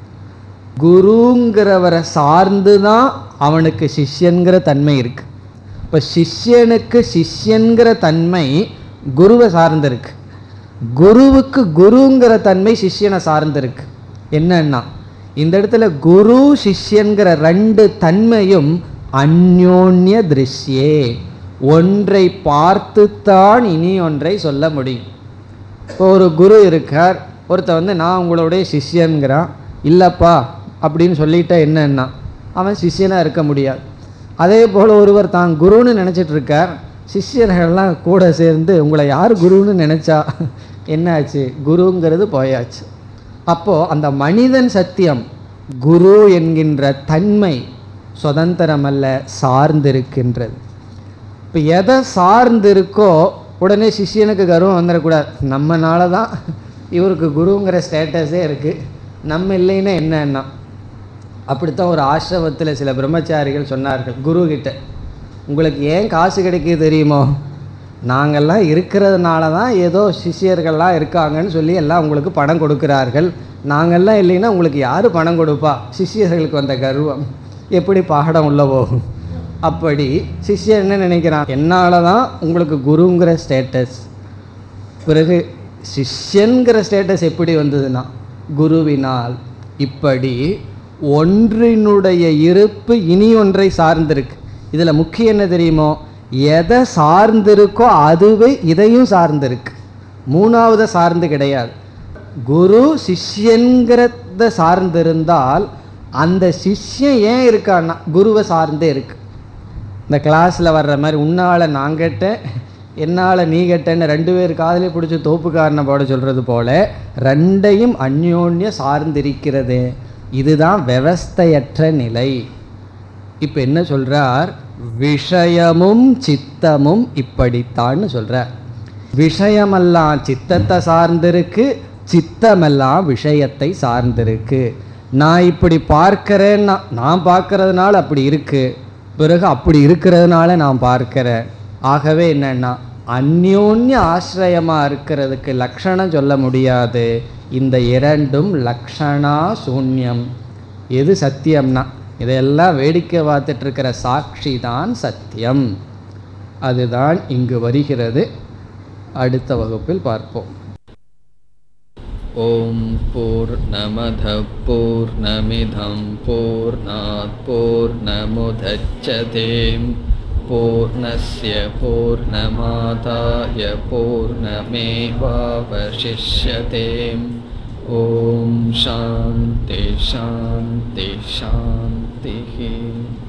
குருங்கிறவரை சார்ந்து தான் அவனுக்கு சிஷ்யன்கிற தன்மை இருக்கு. இப்போ சிஷ்யனுக்கு சிஷ்யன்கிற தன்மை குருவை சார்ந்திருக்கு, குருவுக்கு குருங்கிற தன்மை சிஷ்யனை சார்ந்திருக்கு. என்னன்னா இந்த இடத்துல குரு சிஷ்யன்கிற ரெண்டு தன்மையும் அந்யோன்ய திருஷ்யே, ஒன்றை பார்த்துத்தான் இனி ஒன்றை சொல்ல முடியும். இப்போ ஒரு குரு இருக்கார், ஒருத்தர் வந்து நான் உங்களுடைய சிஷ்யன்கிறான், இல்லைப்பா அப்படின்னு சொல்லிட்டா என்னன்னா அவன் சிஷ்யனாக இருக்க முடியாது. அதே போல் ஒருவர் தான் குருன்னு நினச்சிட்டு இருக்கார், சிஷ்யர்கள்லாம் கூட சேர்ந்து உங்களை யார் குருன்னு நினச்சா என்னாச்சு, குருங்கிறது போயாச்சு. அப்போது அந்த மனிதன் சத்தியம் குரு என்கின்ற தன்மை சுதந்திரமல்ல, சார்ந்திருக்கின்றது. இப்போ எதை சார்ந்திருக்கோ உடனே சிஷ்யனுக்கு கர்வம் வந்துடக்கூடாது. நம்மனால தான் இவருக்கு குருங்கிற ஸ்டேட்டஸே இருக்குது, நம்ம இல்லைன்னா என்னன்னா. அப்படித்தான் ஒரு ஆசிரமத்தில் சில பிரம்மச்சாரிகள் சொன்னார்கள் குருக்கிட்ட, உங்களுக்கு ஏன் காசு கிடைக்கிது தெரியுமோ, நாங்கள்லாம் இருக்கிறதுனால தான் ஏதோ சிஷ்யர்கள்லாம் இருக்காங்கன்னு சொல்லி எல்லாம் உங்களுக்கு பணம் கொடுக்குறார்கள், நாங்கள்லாம் இல்லைன்னா உங்களுக்கு யார் பணம் கொடுப்பா. சிஷ்யர்களுக்கு வந்த கர்வம் எப்படி பாடம் உள்ள போகும். அப்படி சிஷ்யன் என்ன நினைக்கிறான், என்னால் தான் உங்களுக்கு குருங்கிற ஸ்டேட்டஸ். பிறகு சிஷ்யன்கிற ஸ்டேட்டஸ் எப்படி வந்ததுன்னா குருவினால். இப்படி ஒன்றினுடைய இருப்பு இனி ஒன்றை சார்ந்திருக்கு. இதில் முக்கியம் என்ன தெரியுமோ, எதை சார்ந்திருக்கோ அதுவே இதையும் சார்ந்திருக்கு, மூணாவது சார்ந்து கிடையாது. குரு சிஷ்யன்கிறத சார்ந்திருந்தால் அந்த சிஷ்யன் ஏன் இருக்கான்னா குருவை சார்ந்தே இருக்கு. இந்த கிளாஸில் வர்ற மாதிரி உன்னால் நான் கேட்டேன் என்னால் நீ கேட்டேன்னு ரெண்டு பேர் காதலே பிடிச்சி தோப்புக்காரனை போட சொல்கிறது போல ரெண்டையும் அந்யோன்ய சார்ந்திருக்கிறது. இதுதான் விவஸ்தையற்ற நிலை. இப்போ என்ன சொல்கிறார், விஷயமும் சித்தமும் இப்படித்தான்னு சொல்கிறார். விஷயமெல்லாம் சித்தத்தை சார்ந்திருக்கு, சித்தமெல்லாம் விஷயத்தை சார்ந்திருக்கு. நான் இப்படி பார்க்கிறேன்னா நான் பார்க்கறதுனால அப்படி இருக்குது, பிறகு அப்படி இருக்கிறதுனால நான் பார்க்கிறேன். ஆகவே என்னென்னா அந்யோன்ய ஆசிரியமாக இருக்கிறதுக்கு லக்ஷணம் சொல்ல முடியாது. இந்த இரண்டும் லக்ஷணா சூன்யம். எது சத்தியம்னா இதையெல்லாம் வேடிக்கை பார்த்துட்ருக்கிற சாட்சி தான் சத்தியம். அதுதான் இங்கு வருகிறது. அடுத்த வகுப்பில் பார்ப்போம். ஓம் பூர்ணமத பூர்ணமிதம் பூர்ணாத் பூர்ணமுதச்யதே பூர்ணஸ்ய பூர்ணமாதாய பூர்ணமேவாவசிஷ்யதே. ஓம் சாந்தி சாந்தி சாந்தி.